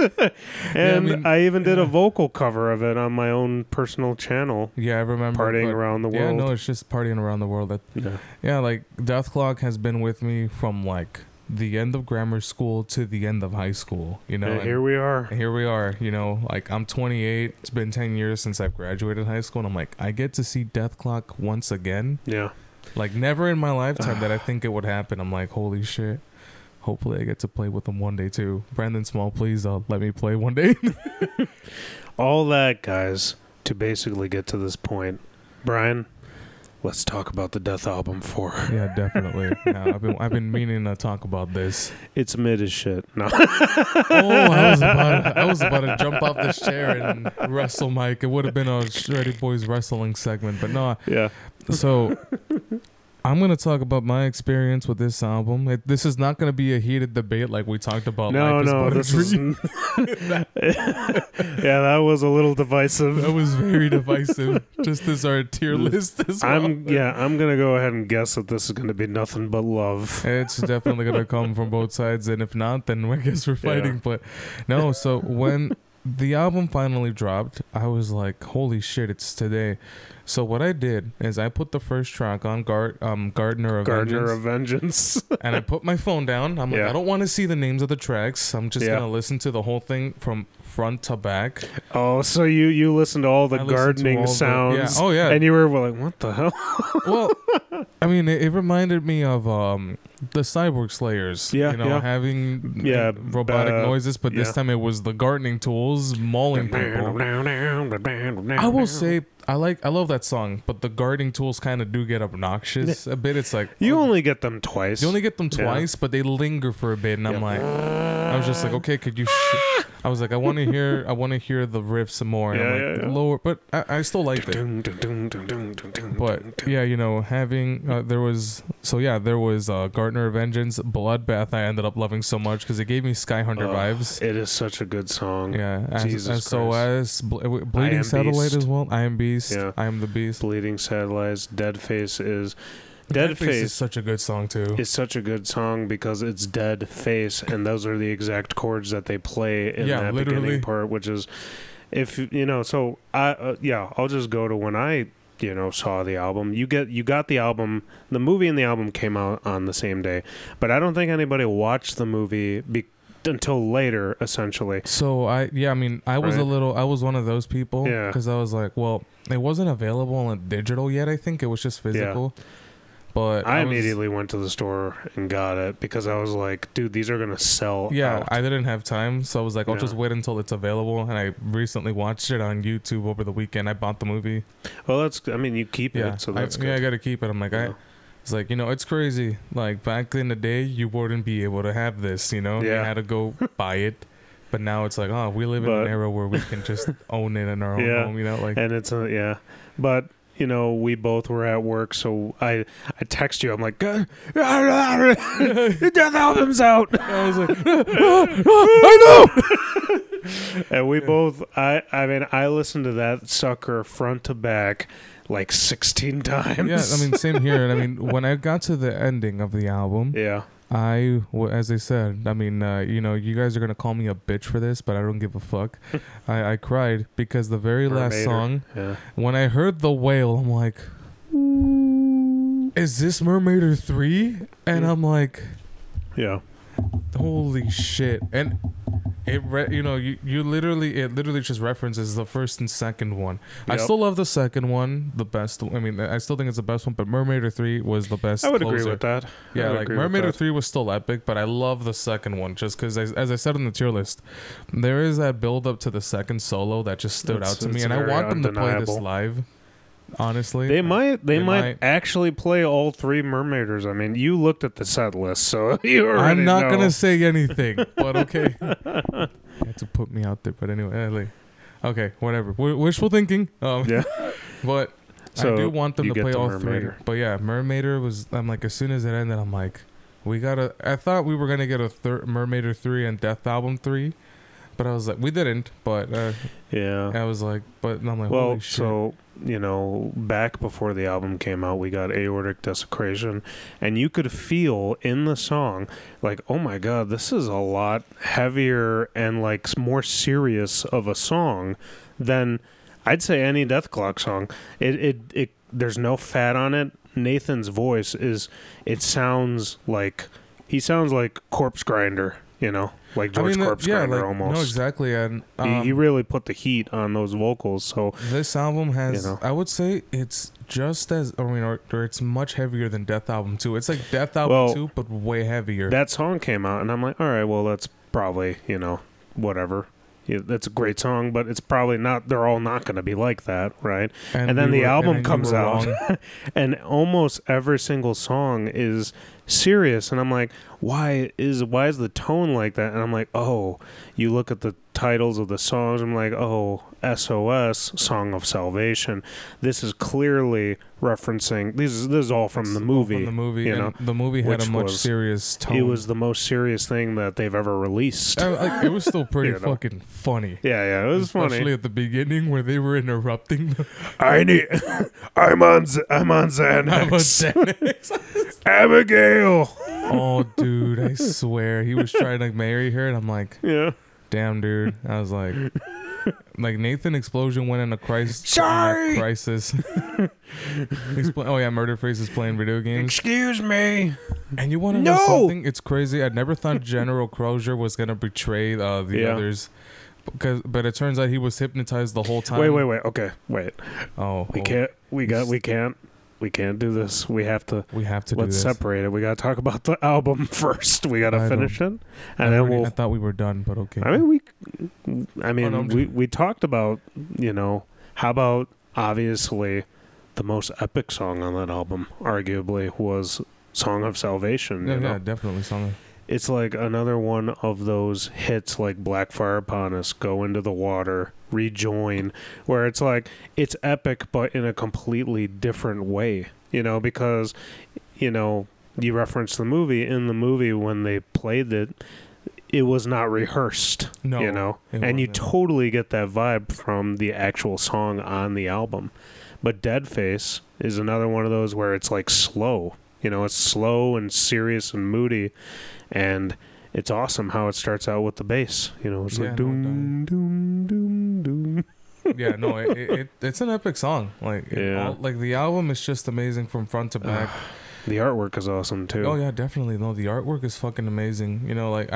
And I even did a vocal cover of it on my own personal channel. Yeah, I remember. Partying Around the World. Yeah, no, it's just Partying Around the World. Yeah, like Death Clock has been with me from like the end of grammar school to the end of high school, you know. And here we are, you know, like I'm 28. It's been 10 years since I've graduated high school, and I'm like, I get to see Death Clock once again. Yeah. Like never in my lifetime that I think it would happen. I'm like, holy shit. Hopefully I get to play with them one day too. Brandon Small, please let me play one day. All that, guys, to basically get to this point. Brian, let's talk about the Death Album 4. Yeah, definitely. Yeah, I've been meaning to talk about this. It's mid as shit. No. I was about to jump off this chair and wrestle Mike. It would have been a Shreddy Bois wrestling segment, but no. Yeah. So I'm going to talk about my experience with this album. This is not going to be a heated debate like we talked about. No, this is... Yeah, that was a little divisive. That was very divisive. Just as our tier list as well. I'm going to go ahead and guess that this is going to be nothing but love. It's definitely going to come from both sides, and if not, then I guess we're fighting. Yeah. But no, so when the album finally dropped, I was like, holy shit, it's today. So what I did is I put the first track on Gardener of Vengeance. And I put my phone down. I'm like, I don't want to see the names of the tracks. I'm just going to listen to the whole thing from front to back. Oh, so you listened to all the gardening sounds. Oh, yeah. And you were like, what the hell? Well, I mean, it reminded me of the Cyborg Slayers. Yeah, you know, having robotic noises, but this time it was the gardening tools mauling people. I will say, I love that song, but the gardening tools kind of do get obnoxious a bit. It's like you only get them twice. You only get them twice, but they linger for a bit, and I'm like, I was just like, okay, could you? I was like, I want to hear the riffs some more. And I'm like, lower, but I still liked it. But yeah, you know, having there was Gardener of Vengeance, Bloodbath. I ended up loving so much because it gave me Sky Hunter vibes. It is such a good song. Yeah, SOS, Bleeding Satellite as well. I Am Beast. Yeah. I Am the Beast. Bleeding Satellites. Dead Face is such a good song too. It's such a good song because it's Dead Face, and those are the exact chords that they play in that beginning part, which is, if you know. So I'll just go to when I saw the album. You got the album. The movie and the album came out on the same day, but I don't think anybody watched the movie until later, essentially. So I mean, I was Right. I was one of those people. Yeah. Because I was like, well, it wasn't available on digital yet. I think it was just physical. But I immediately went to the store and got it because I was like, dude, these are gonna sell out. I didn't have time, so I was like, I'll Yeah. just wait until it's available. And I recently watched it on YouTube over the weekend. I bought the movie. Well, you keep it, so that's good. I gotta keep it. I'm like, Yeah. it's like, it's crazy. Like back in the day, you wouldn't be able to have this. You Yeah. had to go buy it. But now it's like, we live in an era where we can just own it in our own Yeah. home. Like, And it's but we both were at work, so I text you. I'm like, the Death album's out. I was like, I know. And we both, I mean, I listened to that sucker front to back like 16 times. yeah. I mean, same here. And I mean, when I got to the ending of the album, yeah. as I said, I mean, you guys are gonna call me a bitch for this, but I don't give a fuck. I cried because the very last Mermaider. song, Yeah. when I heard the wail, I'm like, is this Mermaider 3? And I'm like, Yeah. holy shit. And it literally just references the first and second one. I Yep. still love the second one the best. I mean, I still think it's the best one, but Mermaider 3 was the best. I would closer. agree with that. Yeah, I would like agree with Mermaider that. 3 was still epic, but I love the second one just because, as I said in the tier list, there is that build up to the second solo that just stood out to me, It's and I very want them to play this undeniable. live. Honestly, They might might. actually play all three Mermaiders. I mean, you looked at the set list, so you already I'm not know. gonna say anything, but okay. You had to put me out there, but anyway, okay, whatever. Wishful thinking. Yeah. But So I do want them you to get play the all three. Mermaider. But yeah, Mermaider was. I'm like, as soon as it ended, I'm like, I thought we were gonna get a Mermaider 3 and Death Album 3, but I was like, we didn't. But Yeah. I was like, but I'm like, Well, holy shit. so back before the album came out, we got Aortic Desecration, and you could feel in the song, like, oh my god, this is a lot heavier and like more serious of a song than I'd say any Death Clock song. It there's no fat on it. Nathan's voice sounds like Corpse Grinder, like George Corpse Grinder almost. No, exactly, and He really put the heat on those vocals. So this album has, I would say, it's just as, or it's much heavier than Death Album 2. It's like Death Album 2, but way heavier. That song came out, and I'm like, all right, well, that's probably whatever. Yeah, that's a great song, but it's probably not. They're all not going to be like that, right? And then the album comes out, and almost every single song is serious, and I'm like, why is the tone like that? And I'm like, oh, you look at the titles of the songs, I'm like, oh, SOS, Song of Salvation. This is clearly referencing. This is all from the movie. From the movie, and the movie had a much serious tone. It was the most serious thing that they've ever released. It was still pretty fucking funny. Yeah, it was funny. Especially at the beginning where they were interrupting. I'm on Xanax. Abigail. Oh, dude, I swear he was trying to marry her, and I'm like, Yeah. damn, dude. I was like Nathan Explosion went in a crisis. Sorry. Crisis. Murder Face is playing video games. Excuse me. And you want to know something? It's crazy. I never thought General Crozier was gonna betray the others, but it turns out he was hypnotized the whole time. Wait. Okay, wait. Oh, We can't do this. We have to. Let's Let's separate it. We got to talk about the album first. We got to finish it, and then I thought we were done, but okay. We talked about how about obviously the most epic song on that album arguably was Song of Salvation. Yeah, definitely something. It's like another one of those hits like Black Fire Upon Us, Go Into the Water, Rejoin, where it's like, it's epic, but in a completely different way, because, you reference the movie. In the movie, when they played it, it was not rehearsed, and you totally get that vibe from the actual song on the album. But Deadface is another one of those where it's like slow, it's slow and serious and moody. And it's awesome how it starts out with the bass. It's like doom, doom, doom, doom. Yeah, no, it's an epic song. The album is just amazing from front to back. The artwork is awesome too. Oh yeah, definitely. No, the artwork is fucking amazing.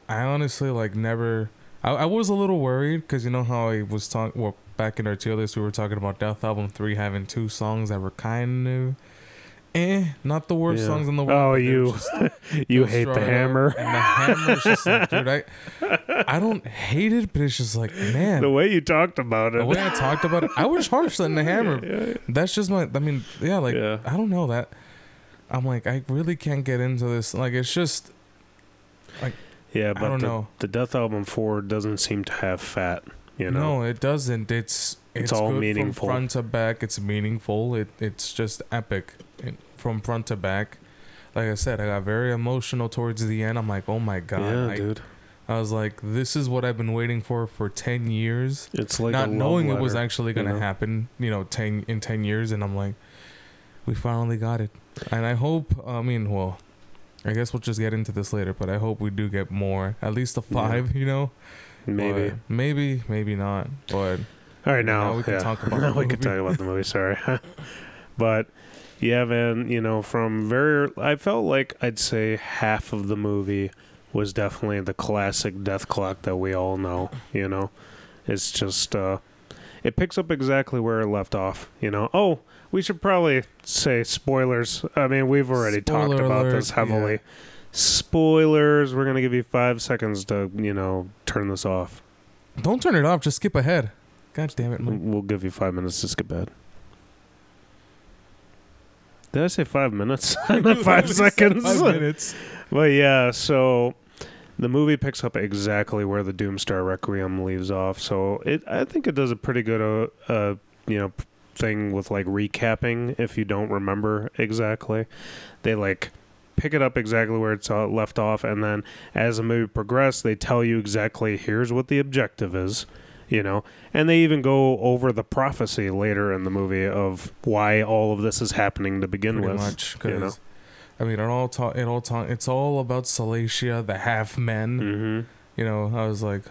I honestly like never. I was a little worried because you know how I was talking. Well, back in our tier list, we were talking about Death Album 3 having 2 songs that were kind of not the worst songs in the world. Oh, you you hate the hammer. And the hammer's just like, dude, I don't hate it, but it's just like, man, the way you talked about it. The way I talked about it, I was harsher than the hammer. Yeah. That's just my. I mean, yeah, like I don't know that. I'm like, I really can't get into this. Like, it's just like. Yeah, but I don't know. The Death Album 4 doesn't seem to have fat, you know? No, it doesn't. It's all good meaningful. From front to back, it's meaningful. It's just epic from front to back. Like I said, I got very emotional towards the end. I'm like, oh my God. Yeah, dude. I was like, this is what I've been waiting for 10 years. It's like not a love knowing letter, it was actually going to happen, you know, 10 years. And I'm like, we finally got it. And I hope, I guess we'll just get into this later, but I hope we do get more. At least a 5, you know? Maybe. But maybe not. But all right, now we can talk about now we can talk about the movie, sorry. But yeah, man, you know, I felt like I'd say half of the movie was definitely the classic death clock that we all know, you know? It's just it picks up exactly where it left off, you know? Oh, we should probably say spoilers. I mean, we've already talked about this heavily. Yeah. Spoilers. We're going to give you 5 seconds to, you know, turn this off. Don't turn it off. Just skip ahead. God damn it, Mike. We'll give you 5 minutes to skip ahead. Did I say 5 minutes? 5 seconds. 5 minutes. Well, yeah, so the movie picks up exactly where the Doomstar Requiem leaves off. So I think it does a pretty good, you know, thing with like recapping if you don't remember exactly. They like pick it up exactly where it's left off, and then as the movie progresses, they tell you exactly here's what the objective is, you know, and they even go over the prophecy later in the movie of why all of this is happening to begin pretty with. Much, you know? I mean, it's all about Salacia, the half men. Mm-hmm. You know, I was like,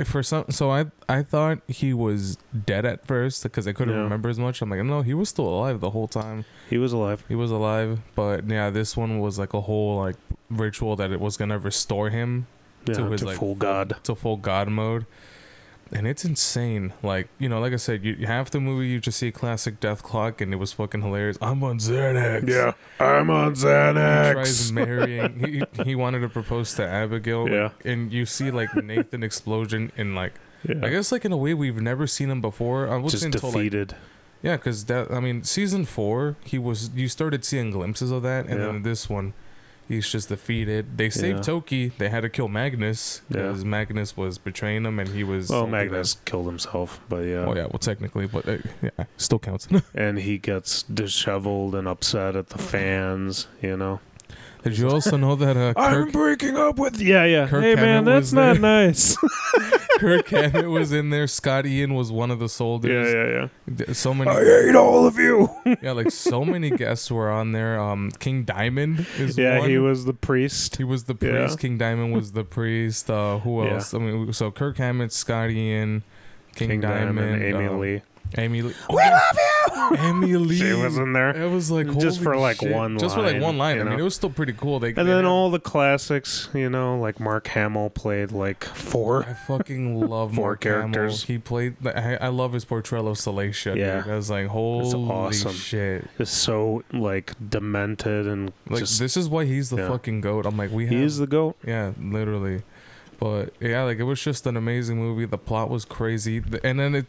I thought he was dead at first because I couldn't remember as much. I'm like, no, he was still alive the whole time. He was alive, but yeah, this one was like a whole like ritual that it was gonna restore him to his like full god mode. And it's insane. Like, you know, like I said, half the movie you just see a classic death clock, and it was fucking hilarious. I'm on Xanax. Yeah, I'm on Xanax. He tries marrying. he wanted to propose to Abigail. Yeah. And you see, like, Nathan explosion in, like, I guess, like, in a way we've never seen him before. I was just defeated. Yeah, because season 4, you started seeing glimpses of that, and then in this one, he's just defeated. They saved Toki. They had to kill Magnus because Magnus was betraying him, and he was. Well, Magnus killed himself, but yeah. Oh yeah, well technically, but yeah, still counts. And he gets disheveled and upset at the fans, you know. Did you also know that I'm breaking up with Kirk hey man, Hammett that's not nice. Kirk Hammett was in there. Scott Ian was one of the soldiers. Yeah. So many. I hate all of you. Yeah, like so many guests were on there. King Diamond is one. Yeah, he was the priest. He was the priest. King Diamond was the priest. Who else? I mean, so Kirk Hammett, Scott Ian, King Diamond, Amy Lee. We love you. Amy Lee. She was in there. It was like just for like shit. one line. Just for like one line. I mean, it was still pretty cool. And then all the classics, you know, like Mark Hamill played like 4. I fucking love 4 Mark characters. Hamill. He played. I love his portrayal of Salacia. Yeah, dude. I was like, holy awesome. shit. Just so like demented and like this is why he's the fucking goat. I'm like, he's the goat. Yeah, literally. But yeah, like it was just an amazing movie. The plot was crazy, and then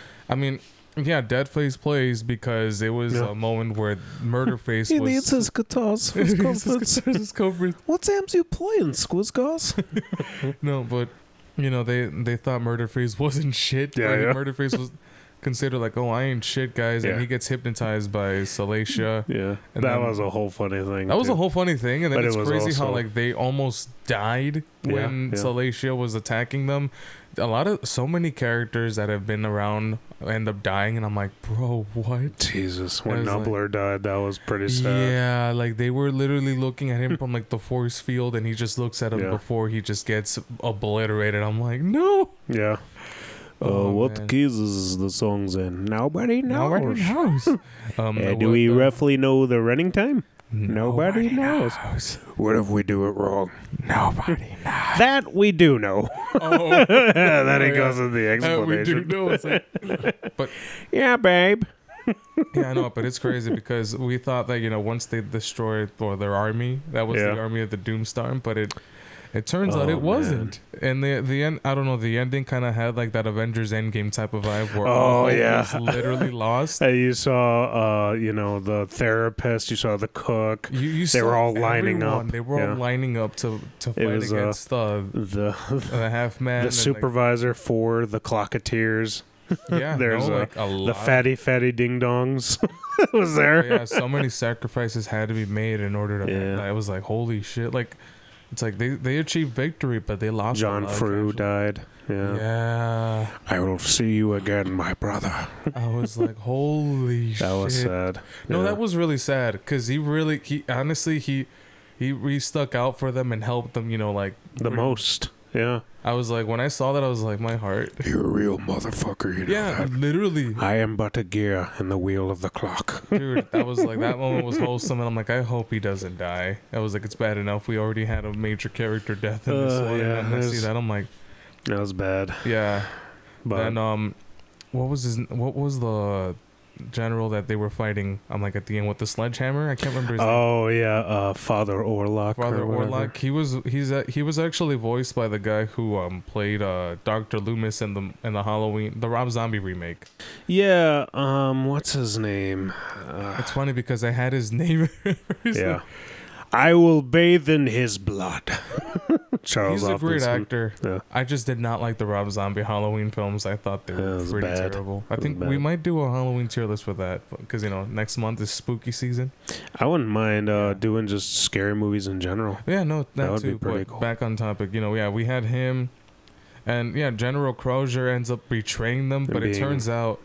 Deadface plays because it was a moment where Murderface he needs his guitars for his conference. What Sam's you playing, Squizzgars? No, but you know they thought Murderface wasn't shit. Yeah, Murderface was considered like, oh, I ain't shit, guys, and he gets hypnotized by Salacia. Yeah, and that was a whole funny thing. That was a whole funny thing, and then it's crazy also how like they almost died when Salacia was attacking them. So many characters that have been around end up dying, and I'm like, bro, what? Jesus, when Numbler died, that was pretty sad. Yeah, like they were literally looking at him from like the force field, and he just looks at him before he just gets obliterated. I'm like, no. Yeah. What keys is the songs in? Nobody knows. Do we roughly know the running time? Nobody knows. What if we do it wrong? Nobody knows. That we do know. Oh, then he goes with the explanation. we do know. It's like, but yeah, babe. yeah, I know, but it's crazy because we thought that, you know, once they destroyed their army, that was the army of the Doomstorm, but it turns out it wasn't. And the end, I don't know, the ending kind of had like that Avengers Endgame type of vibe where all was literally lost. You saw, the therapist, you saw the cook. They were all lining up. They were all lining up to fight against the half man, the supervisor for the Clocketeers. Yeah, there's a lot. The fatty ding dongs was there. Yeah, so many sacrifices had to be made in order to. I was like, holy shit! Like, it's like they achieved victory, but they lost. John Frew died. Yeah. I will see you again, my brother. I was like, holy shit. That was sad. No, that was really sad because he honestly stuck out for them and helped them. You know, like the most. Yeah. I was like, when I saw that, I was like, my heart. You're a real motherfucker, you know that? Literally. I am but a gear in the wheel of the clock. Dude, that was like, that moment was wholesome, and I'm like, I hope he doesn't die. I was like, it's bad enough. We already had a major character death in this one. Yeah, and I see that, I'm like... That was bad. Yeah. But then, what was the general that they were fighting? I'm like, at the end with the sledgehammer? I can't remember his name. Father Orlok. Father Orlok. He was actually voiced by the guy who played Dr. Loomis in the Rob Zombie remake. Yeah. What's his name? It's funny because I had his name. Yeah. I will bathe in his blood. Charles He's a great actor. Yeah. I just did not like the Rob Zombie Halloween films. I thought they were pretty terrible. I think we might do a Halloween tier list for that because, you know, next month is spooky season. I wouldn't mind doing just scary movies in general. Yeah, no, that would too. be pretty but cool. Back on topic, you know, we had him, and General Crozier ends up betraying them, but it turns out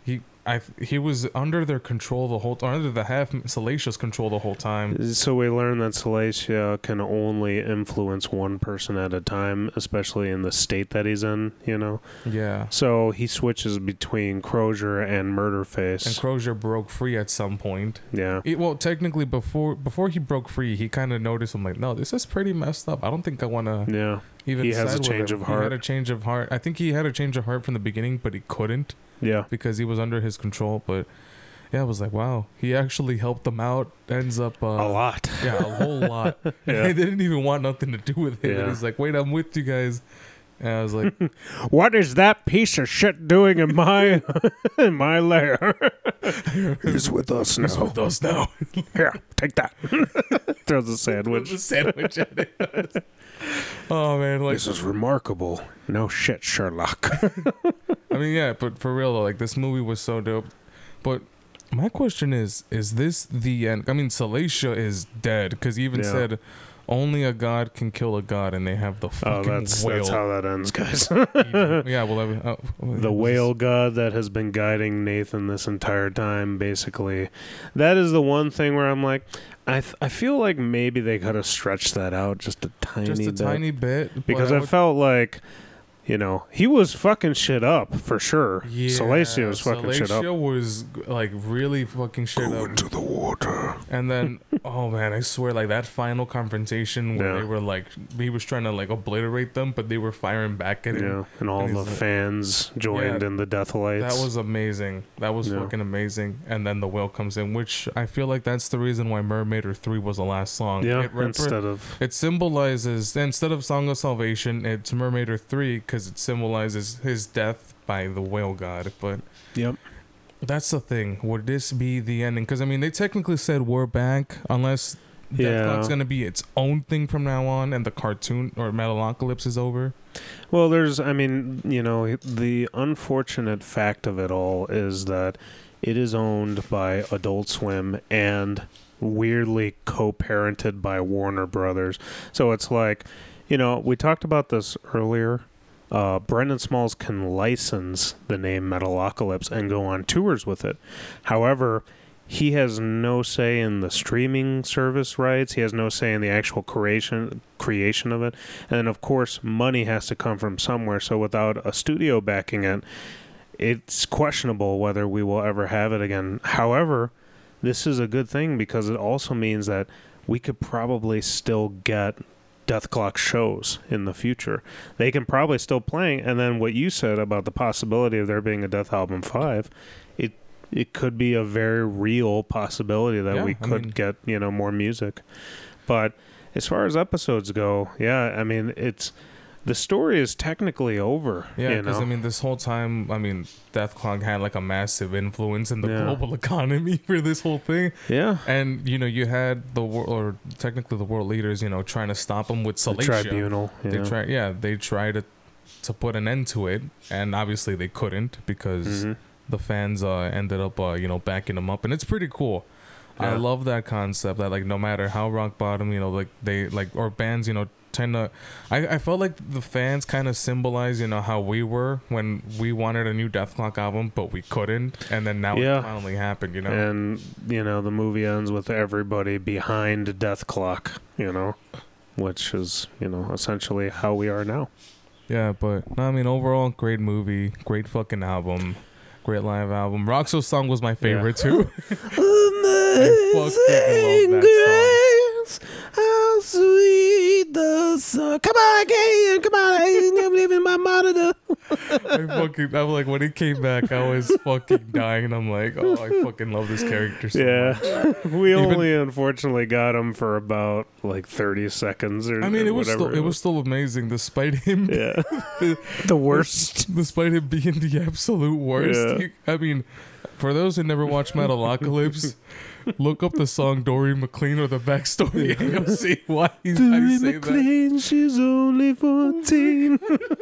he was under their control the whole time, under the half Salatia's control the whole time. So we learned that Salacia can only influence one person at a time, especially in the state that he's in, you know? Yeah. So he switches between Crozier and Murderface. And Crozier broke free at some point. Yeah. Well, technically, before he broke free, he kind of noticed, I'm like, no, this is pretty messed up. I don't think I want to... Yeah. Even he has a change of heart. He had a change of heart. I think he had a change of heart from the beginning, but he couldn't. Yeah. Because he was under his control. But yeah, I was like, wow, he actually helped them out. Ends up a lot. Yeah, a whole lot. Yeah. They didn't even want nothing to do with it. Yeah. And he's like, wait, I'm with you guys. And I was like, what is that piece of shit doing in my in my lair? He's with us now. He's with us now. Here, take that. Throws a sandwich. Throws a sandwich at it. Oh man, like, this is remarkable. No shit, Sherlock. I mean, yeah, but for real though, like, this movie was so dope. But my question is this the end? I mean, Salacia is dead because he even said only a god can kill a god, and they have the fucking whale. That's how that ends, guys. Yeah, well, the whale god that has been guiding Nathan this entire time, basically. That is the one thing where I'm like, I feel like maybe they could have stretched that out just a tiny bit. Because I felt like, you know, he was fucking shit up for sure. Yeah, Salacia was fucking shit up. Salacia was like really fucking shit up. Go into the water. And then, oh man, I swear, like that final confrontation where they were like, he was trying to like obliterate them, but they were firing back at him. Yeah, and all the fans joined in the death lights. That was amazing. That was fucking amazing. And then the whale comes in, which I feel like that's the reason why Mermaider 3 was the last song. Yeah, it symbolizes, instead of Song of Salvation, it's Mermaider 3 because it symbolizes his death by the whale god. But that's the thing. Would this be the ending? Because I mean, they technically said we're back, unless Death Clock's gonna be its own thing from now on, and the cartoon or Metalocalypse is over. Well, I mean, you know, the unfortunate fact of it all is that it is owned by Adult Swim and weirdly co-parented by Warner Brothers. So it's like, you know, we talked about this earlier. Brendan Smalls can license the name Metalocalypse and go on tours with it. However, he has no say in the streaming service rights. He has no say in the actual creation of it. And then, of course, money has to come from somewhere. So without a studio backing it, it's questionable whether we will ever have it again. However, this is a good thing because it also means that we could probably still get Death Clock shows in the future. They can probably still play, and then what you said about the possibility of there being a Death Album 5, it could be a very real possibility that we could get, more music. But as far as episodes go, I mean, the story is technically over. Yeah, because this whole time, Death Clock had like a massive influence in the global economy for this whole thing. Yeah, and you had the world leaders, trying to stop them with Salacia. The tribunal. Yeah. They tried to put an end to it, and obviously they couldn't because the fans ended up backing them up, and it's pretty cool. I love that concept that, like, no matter how rock bottom, like they or bands, tend to. I felt like the fans kind of symbolize, how we were when we wanted a new Death Clock album, but we couldn't, and then now it finally happened, And the movie ends with everybody behind Death Clock, which is essentially how we are now. Yeah, but overall, great movie, great fucking album. Great live album. Roxo's song was my favorite too. I fucking love that song. How sweet the sun. Come on, again. Come on. I never leaving my monitor. I'm like, when it came back, I was fucking dying. And I'm like, oh, I fucking love this character so much. We only unfortunately got him for about like 30 seconds or it was still amazing despite him. Yeah. The worst. Despite him being the absolute worst. Yeah. For those who never watched Metalocalypse, look up the song Doreen McLean or the backstory and you'll see why he's Doreen say McLean, that. She's only 14.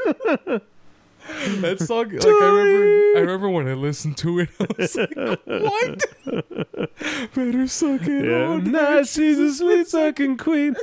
That song, like, I remember when I listened to it, I was like, what? Better suck it on. Now she's a sweet sucking queen.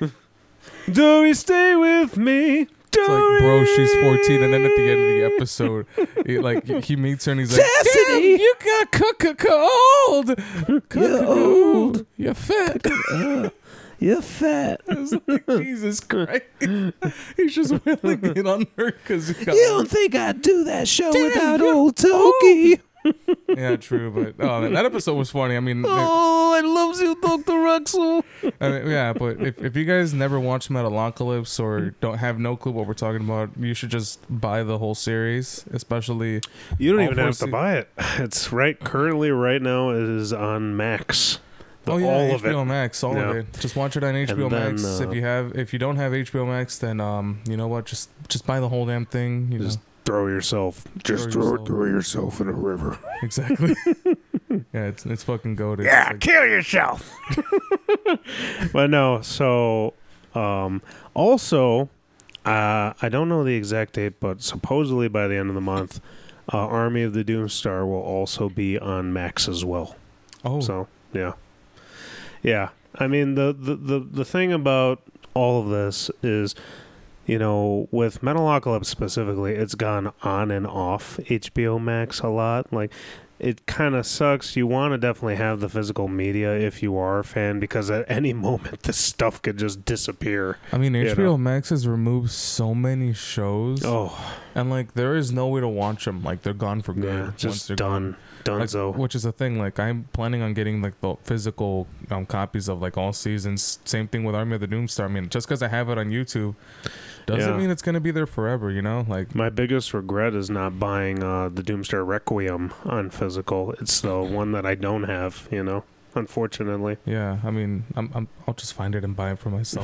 Dory, stay with me. It's like, bro, she's 14, and then at the end of the episode, he meets her and he's like, Chastity, you got cold. You're old. You're fat. You're fat. I was like, Jesus Christ. He's just willing it on her because you don't think I'd do that show without old Toki. Yeah, true, but that episode was funny. I love you, Dr. Ruxel. But if you guys never watched Metalocalypse or don't have no clue what we're talking about, you should just buy the whole series, especially. You don't even have to buy it. It's currently right now it is on Max. All of HBO Max, all of it. Just watch it on HBO Max. If you don't have HBO Max, then you know what? Just buy the whole damn thing. Throw yourself in a river. Exactly. Yeah, it's fucking goated. Yeah, kill yourself. But no, so also I don't know the exact date, but supposedly by the end of the month, Army of the Doomstar will also be on Max as well. Oh, so yeah. I mean, the thing about all of this is, with Metalocalypse specifically, it's gone on and off HBO Max a lot. Like, it kind of sucks. You want to definitely have the physical media if you are a fan, because at any moment this stuff could just disappear. HBO Max has removed so many shows. Oh, and like there is no way to watch them. Like, they're gone for good. Yeah, just done. Donezo. Which is the thing. Like, I'm planning on getting like the physical copies of like all seasons. Same thing with Army of the Doomstar. Just because I have it on YouTube doesn't mean it's gonna be there forever. Like, my biggest regret is not buying the Doomstar Requiem on physical. It's the one that I don't have. Unfortunately. Yeah, I'll just find it and buy it for myself.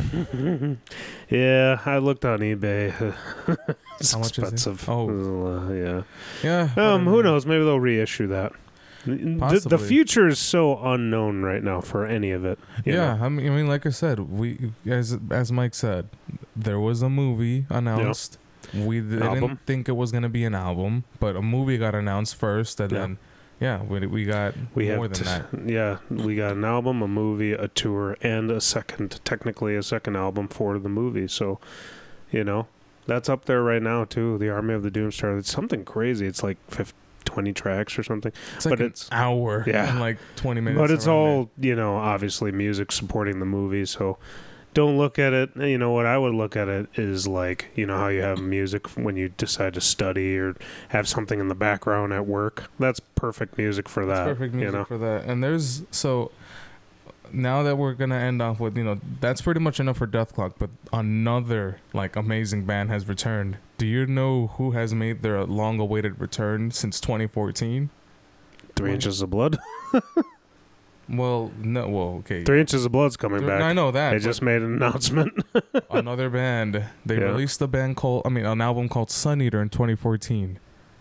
Yeah, I looked on eBay. It's how much expensive. Is it? Oh, yeah. Who knows? Maybe they'll reissue that. The future is so unknown right now for any of it. You know? Like I said, we as Mike said, there was a movie announced. Yep. We didn't think it was gonna be an album, but a movie got announced first, and then. Yeah, we got more than that. Yeah, we got an album, a movie, a tour, and technically a second album for the movie. So, that's up there right now too. The Army of the Doomstar. It's something crazy. It's like 20 tracks or something. It's like an hour. Yeah, and like 20 minutes. But it's all obviously music supporting the movie. So don't look at it. You know what I would look at it is like, you know how you have music when you decide to study or have something in the background at work. That's perfect music for that. Perfect music, you know? for that. And there's so now that we're gonna end off with, that's pretty much enough for Death Clock. But another like amazing band has returned. Do you know who has made their long-awaited return since 2014? 3 Inches of Blood. Well, no. Well, okay. 3 Inches of Blood's coming back. I know that. They just made an announcement. Another band. They released an album called Sun Eater in 2014.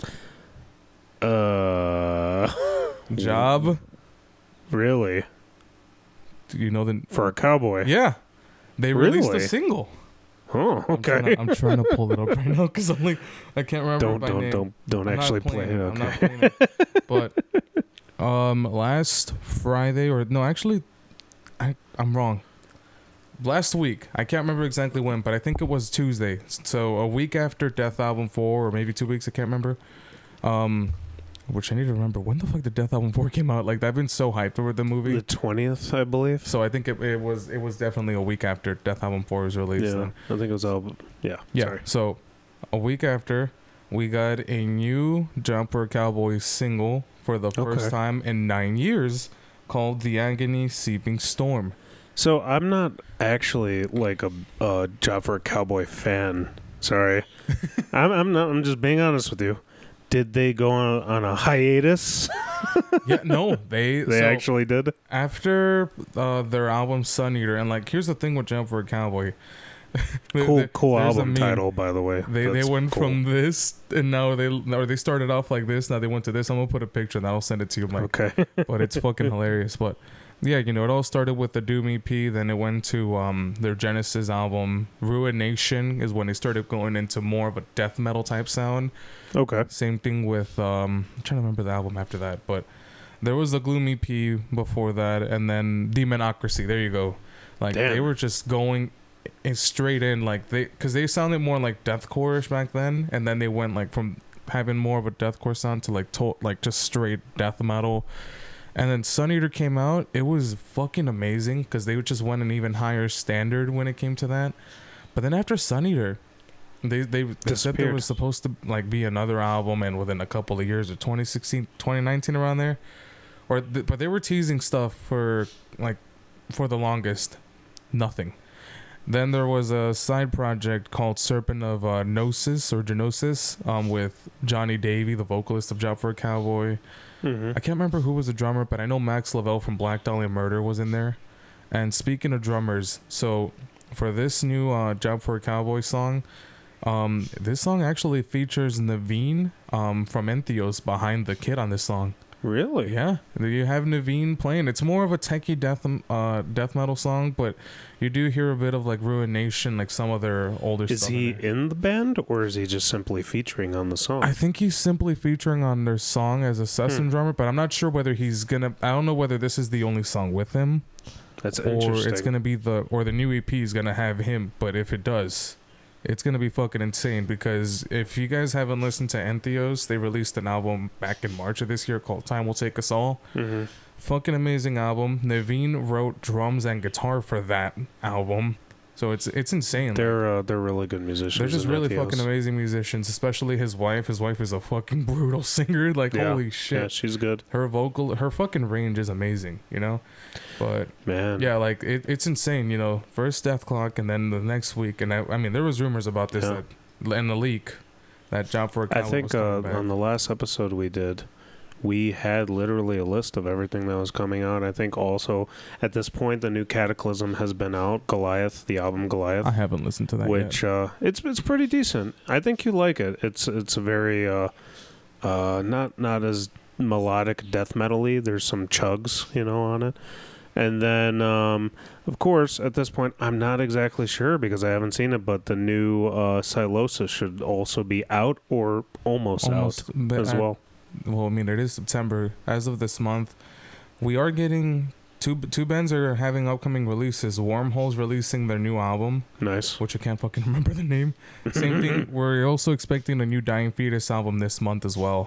Job. Really? Do you know for a cowboy? Yeah. They released a single. Oh, okay. I'm trying to pull it up right now because I can't remember. Don't actually play it. Okay. I'm not playing it. But last Friday I'm wrong. Last week, I can't remember exactly when, but I think it was Tuesday. So a week after Death Album 4, or maybe 2 weeks, I can't remember. Which I need to remember. When the fuck did Death Album 4 came out? Like, I've been so hyped over the movie. The 20th, I believe. So I think it was definitely a week after Death Album 4 was released. Yeah, then. I think it was album. Yeah. Sorry. So a week after, we got a new Job for a Cowboy single for the first time in 9 years called The Agony Seeping Storm. So I'm not actually like a Job for a Cowboy fan. Sorry. I'm not. I'm just being honest with you. Did they go on a hiatus? Yeah, no, they actually did. After their album Sun Eater, and like, here's the thing with Jump for a Cowboy. Cool album title, by the way. They went from this, and now they started off like this. Now they went to this. I'm gonna put a picture, and I'll send it to you, Mike. Okay. But it's fucking hilarious. But yeah, it all started with the Doom EP. Then it went to their Genesis album. Ruination is when they started going into more of a death metal type sound. Okay. Same thing with I'm trying to remember the album after that, but there was the Gloom EP before that, and then Demonocracy. There you go. Like, they were just going straight in, like, because they sounded more like deathcore-ish back then, and then they went like from having more of a deathcore sound to like just straight death metal. And then Sun Eater came out. It was fucking amazing because they just went an even higher standard when it came to that. But then after Sun Eater, they said there was supposed to like be another album, and within a couple of years, or 2016, 2019, around there, but they were teasing stuff for the longest. Nothing. Then there was a side project called Serpent of Gnosis with Johnny Davey, the vocalist of Job for a Cowboy. Mm-hmm. I can't remember who was the drummer, but I know Max Lavelle from Black Dahlia Murder was in there. And speaking of drummers, so for this new Job for a Cowboy song, this song actually features Naveen from Entheos behind the kit on this song. Really? Yeah, you have Naveen playing. It's more of a techie death metal song, but you do hear a bit of like Ruination, like some of their older stuff. Is he in the band, or is he just simply featuring on the song? I think he's simply featuring on their song as a session drummer, but I'm not sure whether he's gonna. I don't know whether this is the only song with him. That's interesting. Or it's gonna be the new EP is gonna have him. But if it does, it's going to be fucking insane, because if you guys haven't listened to Entheos, they released an album back in March of this year called Time Will Take Us All. Mm-hmm. Fucking amazing album. Naveen wrote drums and guitar for that album. So it's insane. They're really good musicians. They're just really fucking amazing musicians, especially his wife. His wife is a fucking brutal singer. Like, holy shit. Yeah, she's good. Her fucking range is amazing, But, man, yeah, like, it's insane, First Death Clock, and then the next week. And I mean, there was rumors about this and the leak that Job for a Cowboy I think on the last episode we did, we had literally a list of everything that was coming out. I think also at this point the new Cataclysm has been out. Goliath, the album Goliath. I haven't listened to that which, yet. It's pretty decent. I think you like it. It's a very not as melodic death metal-y. There's some chugs, on it. And then, of course, at this point, I'm not exactly sure because I haven't seen it, but the new Silosis should also be out or almost out as well. Well, I mean, it is September. As of this month, we are getting two bands are having upcoming releases. Wormhole's releasing their new album. Nice. Which I can't fucking remember the name. Same thing. We're also expecting a new Dying Fetus album this month as well.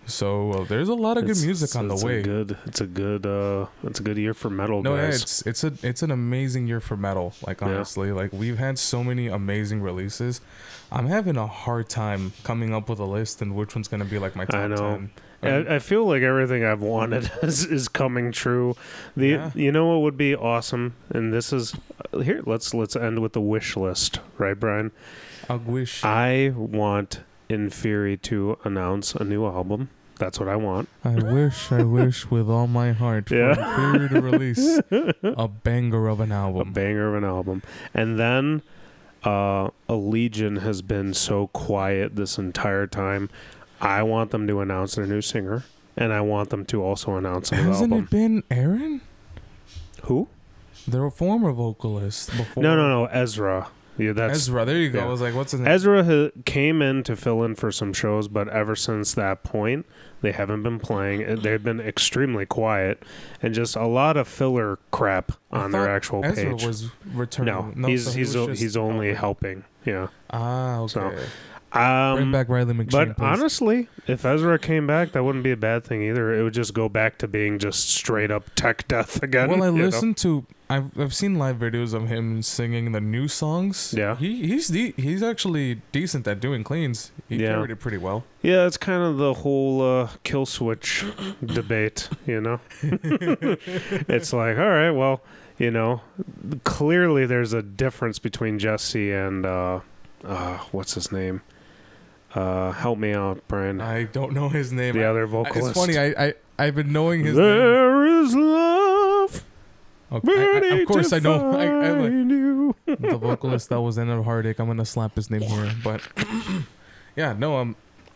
So there's a lot of good music on the way. It's a good year for metal, no, guys. Yeah, it's an amazing year for metal. Like honestly, like we've had so many amazing releases. I'm having a hard time coming up with a list and which one's gonna be like my top I know. 10. I feel like everything I've wanted is coming true. You know what would be awesome, and this is here. Let's end with the wish list, right, Brian? I want Inferi to announce a new album. That's what I want. I wish with all my heart for Inferi to release a banger of an album. And then Allegiant has been so quiet this entire time. I want them to announce their new singer, and I want them to also announce a new album. Hasn't it been Aaron? Who? Their former vocalist before. No, Ezra. Yeah, that's Ezra. There you go. Yeah. I was like, what's his name? Ezra came in to fill in for some shows, but ever since that point, they haven't been playing. They've been extremely quiet, and just a lot of filler crap on their actual page. Ezra was returning. No, he's only helping. Yeah. Ah, okay. So, bring back Riley McShane. But honestly, if Ezra came back, that wouldn't be a bad thing either. It would just go back to being just straight up tech death again. Well, I've seen live videos of him singing the new songs. Yeah, he's actually decent at doing cleans. He carried it pretty well. Yeah, it's kind of the whole kill switch debate. You know, it's like, all right, well, you know, clearly there's a difference between Jesse and what's his name? Help me out, Brian. I don't know his name. The other vocalist. It's funny. I've been knowing his name. There is love. Okay. Of course, I know. You. The vocalist that was in a Heartache. I'm gonna slap his name here, but yeah, no.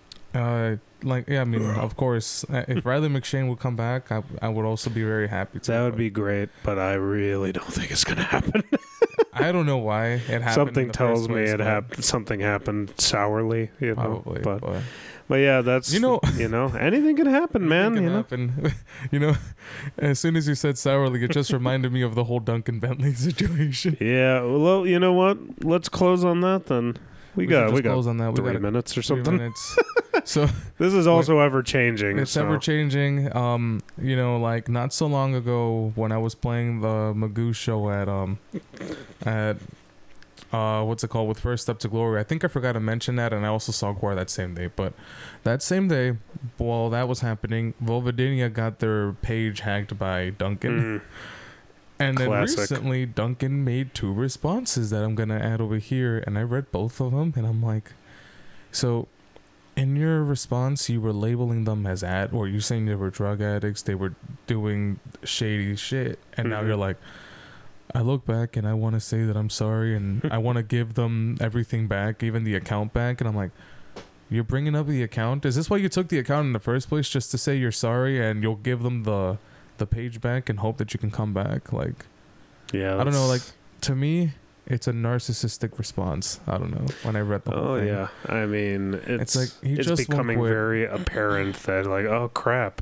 I mean, of course, if Riley McShane would come back, I would also be very happy to. That would be great, but I really don't think it's gonna happen. I don't know why it happened. Something tells me it happened. Something happened sourly, you know. Probably, but yeah, that's anything can happen, man. Happen. You know, as soon as you said sourly, it just reminded me of the whole Duncan Bentley situation. Yeah, well, you know what? Let's close on that then. We got close on that. 3 minutes or something. 3 minutes. So this is also ever changing. It's ever changing. You know, like not so long ago when I was playing the Magoo show at what's it called, with First Step to Glory. I think I forgot to mention that, and I also saw Gwar that same day. But that same day, while that was happening, Vulvadinia got their page hacked by Duncan. And then recently, Duncan made 2 responses that I'm going to add over here. And I read both of them. And I'm like, so in your response, you were labeling them as or you saying they were drug addicts. They were doing shady shit. And now you're like, I look back and I want to say that I'm sorry. And I want to give them everything back, even the account back. And I'm like, you're bringing up the account? Is this why you took the account in the first place? Just to say you're sorry and you'll give them the page back and hope that you can come back? Like, yeah, I don't know, like, to me it's a narcissistic response. I don't know, when I read the whole thing. Yeah, I mean, it's like it's just becoming very apparent that, like, oh crap,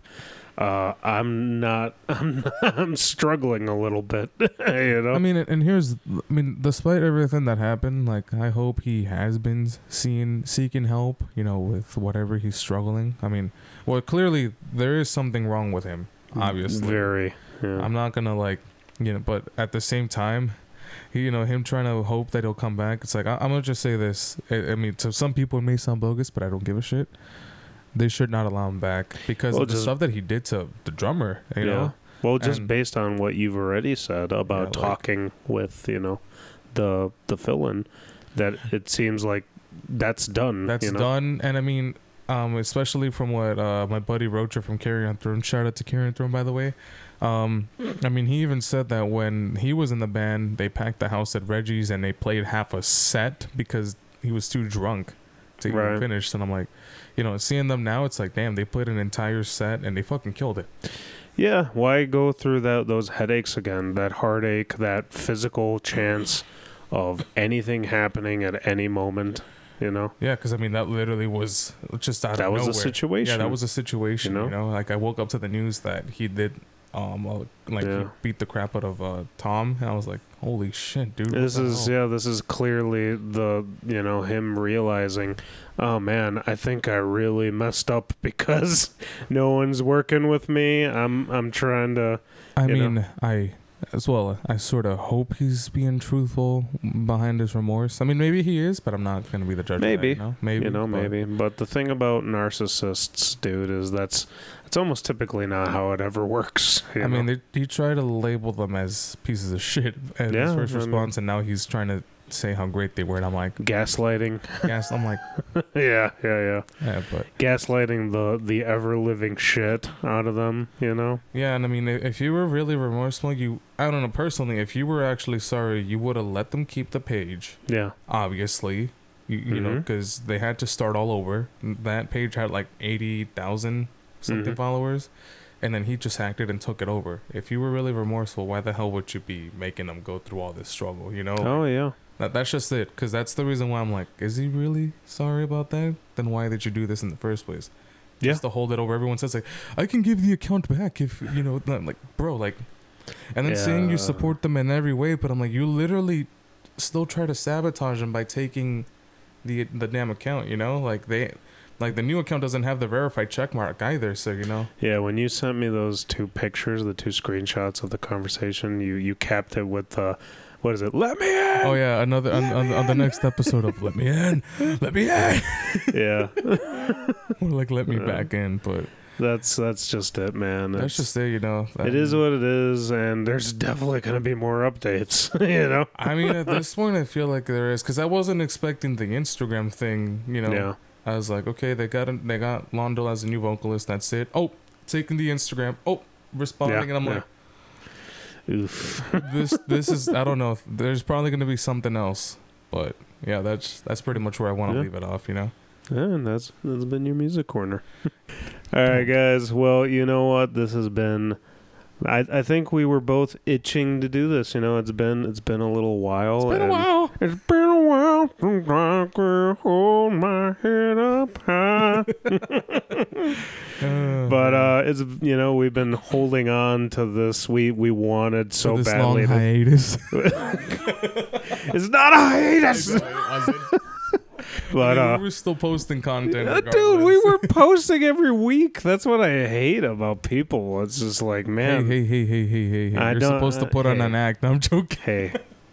I'm struggling a little bit. You know, I mean, despite everything that happened, like, I hope he has been seeking help, you know, with whatever he's struggling. I mean, well, clearly there is something wrong with him. Obviously, I'm not gonna, like, you know, but at the same time, him trying to hope that he'll come back. It's like, I'm gonna just say this. I mean, to some people it may sound bogus, but I don't give a shit. They should not allow him back because of the stuff that he did to the drummer. You know. Well, just based on what you've already said about talking with the fill-in, that it seems like that's done. That's done, and I mean. Especially from what my buddy Rocha from Carry On Throne, shout out to Carry On Throne, by the way. I mean, he even said that when he was in the band, they packed the house at Reggie's and they played half a set because he was too drunk to even finish. And I'm like, you know, seeing them now, it's like, damn, they played an entire set and they fucking killed it. Yeah, why go through those headaches again? That heartache, that physical chance of anything happening at any moment. You know? Yeah, because I mean, that literally was just out of nowhere. That was a situation. Yeah, that was a situation. You know, like I woke up to the news that he did he beat the crap out of Tom, and I was like, holy shit, dude. This is clearly the, him realizing, oh man, I think I really messed up because no one's working with me. I'm trying to. I sort of hope he's being truthful behind his remorse. I mean, maybe he is, but I'm not going to be the judge. Maybe, of that, maybe. But the thing about narcissists, dude, is it's almost typically not how it ever works. I mean, he tried to label them as pieces of shit as his first response, and now he's trying to say how great they were, and I'm like, gaslighting. I'm like, yeah. But gaslighting the ever living shit out of them, Yeah, and I mean, if you were really remorseful, I don't know, personally, if you were actually sorry, you would have let them keep the page. Yeah. Obviously, you know, because they had to start all over. That page had like 80,000 something followers. And then he just hacked it and took it over. If you were really remorseful, why the hell would you be making them go through all this struggle, Oh, yeah. That's just it. Because that's the reason why I'm like, is he really sorry about that? Then why did you do this in the first place? Yeah. Just to hold it over. Everyone says, like, I can give the account back if, I'm like, bro, like. And then saying you support them in every way. But I'm like, you literally still try to sabotage them by taking the damn account, Like, the new account doesn't have the verified check mark either, so, Yeah, when you sent me those two pictures, the two screenshots of the conversation, you capped it with, what is it? Let me in! Oh, yeah, another, on the next episode of Let Me In! Let me in! Yeah. Or, like, let me back in, but... That's just it, man. That's just it, It is what it is, and there's definitely going to be more updates, I mean, at this point, I feel like there is, because I wasn't expecting the Instagram thing, Yeah. I was like, okay, they got Londo as a new vocalist. That's it. Oh, taking the Instagram. Oh, responding, and I'm like, oof. This is, I don't know. There's probably gonna be something else, but yeah, that's pretty much where I want to leave it off. Yeah, and that's been your music corner. All right, guys. Well, you know what? This has been. I think we were both itching to do this. It's been a little while. It's been a while. It's been a while since I could hold my head up high. But it's we've been holding on to this. We wanted so this badly. Long hiatus. It's not a hiatus. But we were still posting content. Dude, we were posting every week. That's what I hate about people. It's just like, man. Hey. You're supposed to put on an act. No, I'm joking. Hey.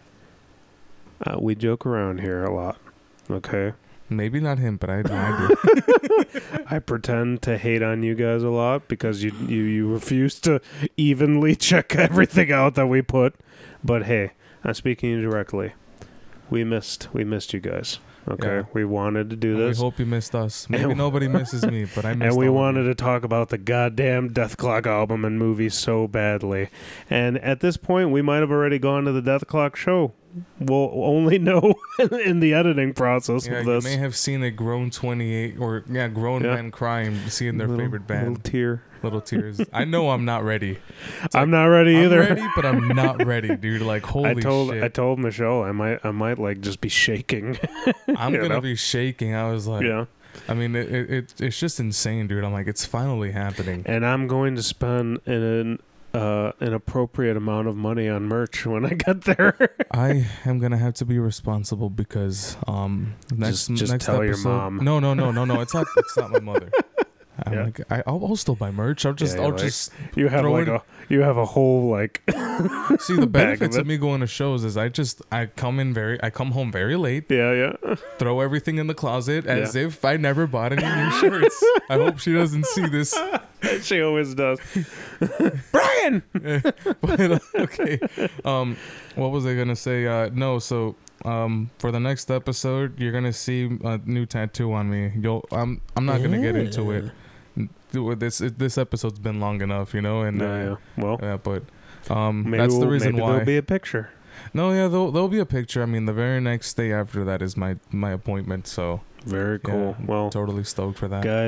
We joke around here a lot. Okay? Maybe not him, but I do. I pretend to hate on you guys a lot because you refuse to evenly check everything out that we put. But hey, I'm speaking to you directly. We missed you guys. Okay, yeah. We wanted to do this. We hope you missed us. Maybe nobody misses me, but I missed. And we wanted to talk about the goddamn Death Clock album and movie so badly. And at this point, we might have already gone to the Death Clock show. We'll only know in the editing process of this. You may have seen a grown 28 grown men crying, seeing their favorite band. Little tears. I know I'm not ready. I'm not ready either. I'm ready, but I'm not ready, dude. Like, holy shit. I told Michelle I might like just be shaking. I'm gonna be shaking. I was like, yeah. I mean, it's just insane, dude. I'm like, it's finally happening. And I'm going to spend an appropriate amount of money on merch when I get there. I am gonna have to be responsible because next tell episode, your mom. No. It's not my mother. I'm like, I'll still buy merch. I'll just you have a whole like. See, the benefits of me going to shows is I come home very late. Yeah. Throw everything in the closet as if I never bought any new shirts. I hope she doesn't see this. She always does. Brian. But, okay. What was I gonna say? No. So. For the next episode, you're gonna see a new tattoo on me. I'm not gonna get into it. This episode's been long enough, and but maybe that's the reason why there'll be a picture. No, yeah, there'll be a picture. I mean, the very next day after that is my appointment. So very cool. Yeah, well, totally stoked for that, guys.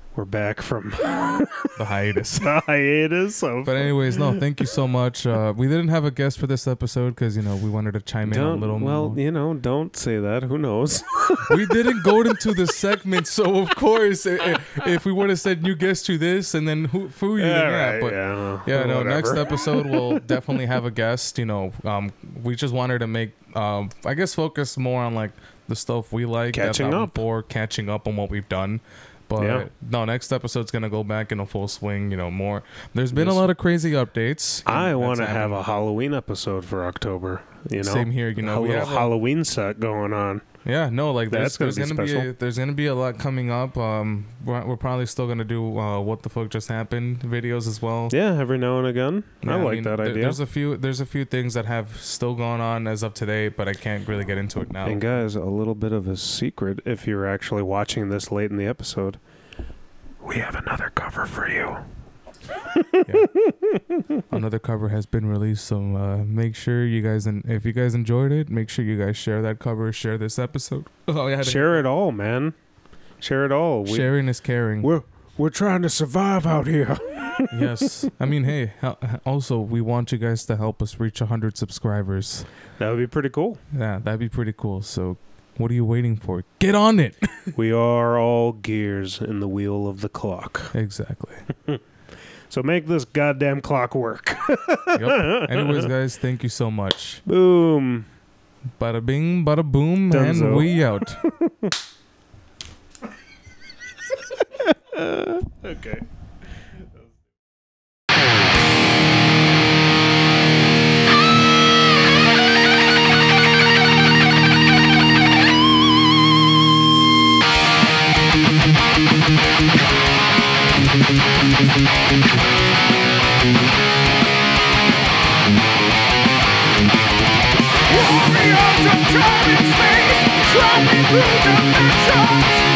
We're back from the hiatus. the hiatus. But anyways, no, thank you so much. We didn't have a guest for this episode because, you know, we wanted to chime in a little more. Well, you know, don't say that. Who knows? We didn't go into the segment, so of course, if we would have said new guest to this and then who you, then right, but whatever. next episode we'll definitely have a guest. You know, we just wanted to make, I guess, focus more on like the stuff we like, catching up on what we've done. But no, next episode's gonna go back in a full swing. You know, more. There's been a lot of crazy updates. I want to have a Halloween episode for October. You know, same here. You know, we have a Halloween set going on. Yeah, no, like there's gonna be a lot coming up. We're probably still gonna do what the fuck just happened videos as well. Yeah, every now and again. Yeah, I like that idea. There's a few things that have still gone on as of today, but I can't really get into it now. And guys, a little bit of a secret if you're actually watching this late in the episode, we have another cover for you. Another cover has been released, so make sure you guys, if you guys enjoyed it, make sure you guys share that cover, share this episode. Share it all, man. Share it all. Sharing is caring. We're trying to survive out here. Yes. I mean, hey, also we want you guys to help us reach 100 subscribers. That would be pretty cool. Yeah, that'd be pretty cool. So what are you waiting for? Get on it. We are all gears in the wheel of the clock. Exactly. So make this goddamn clock work. Yep. Anyways, guys, thank you so much. Boom. Bada bing, bada boom, Dunzo. And we out. Okay. Warriors of time and space, traveling through dimensions.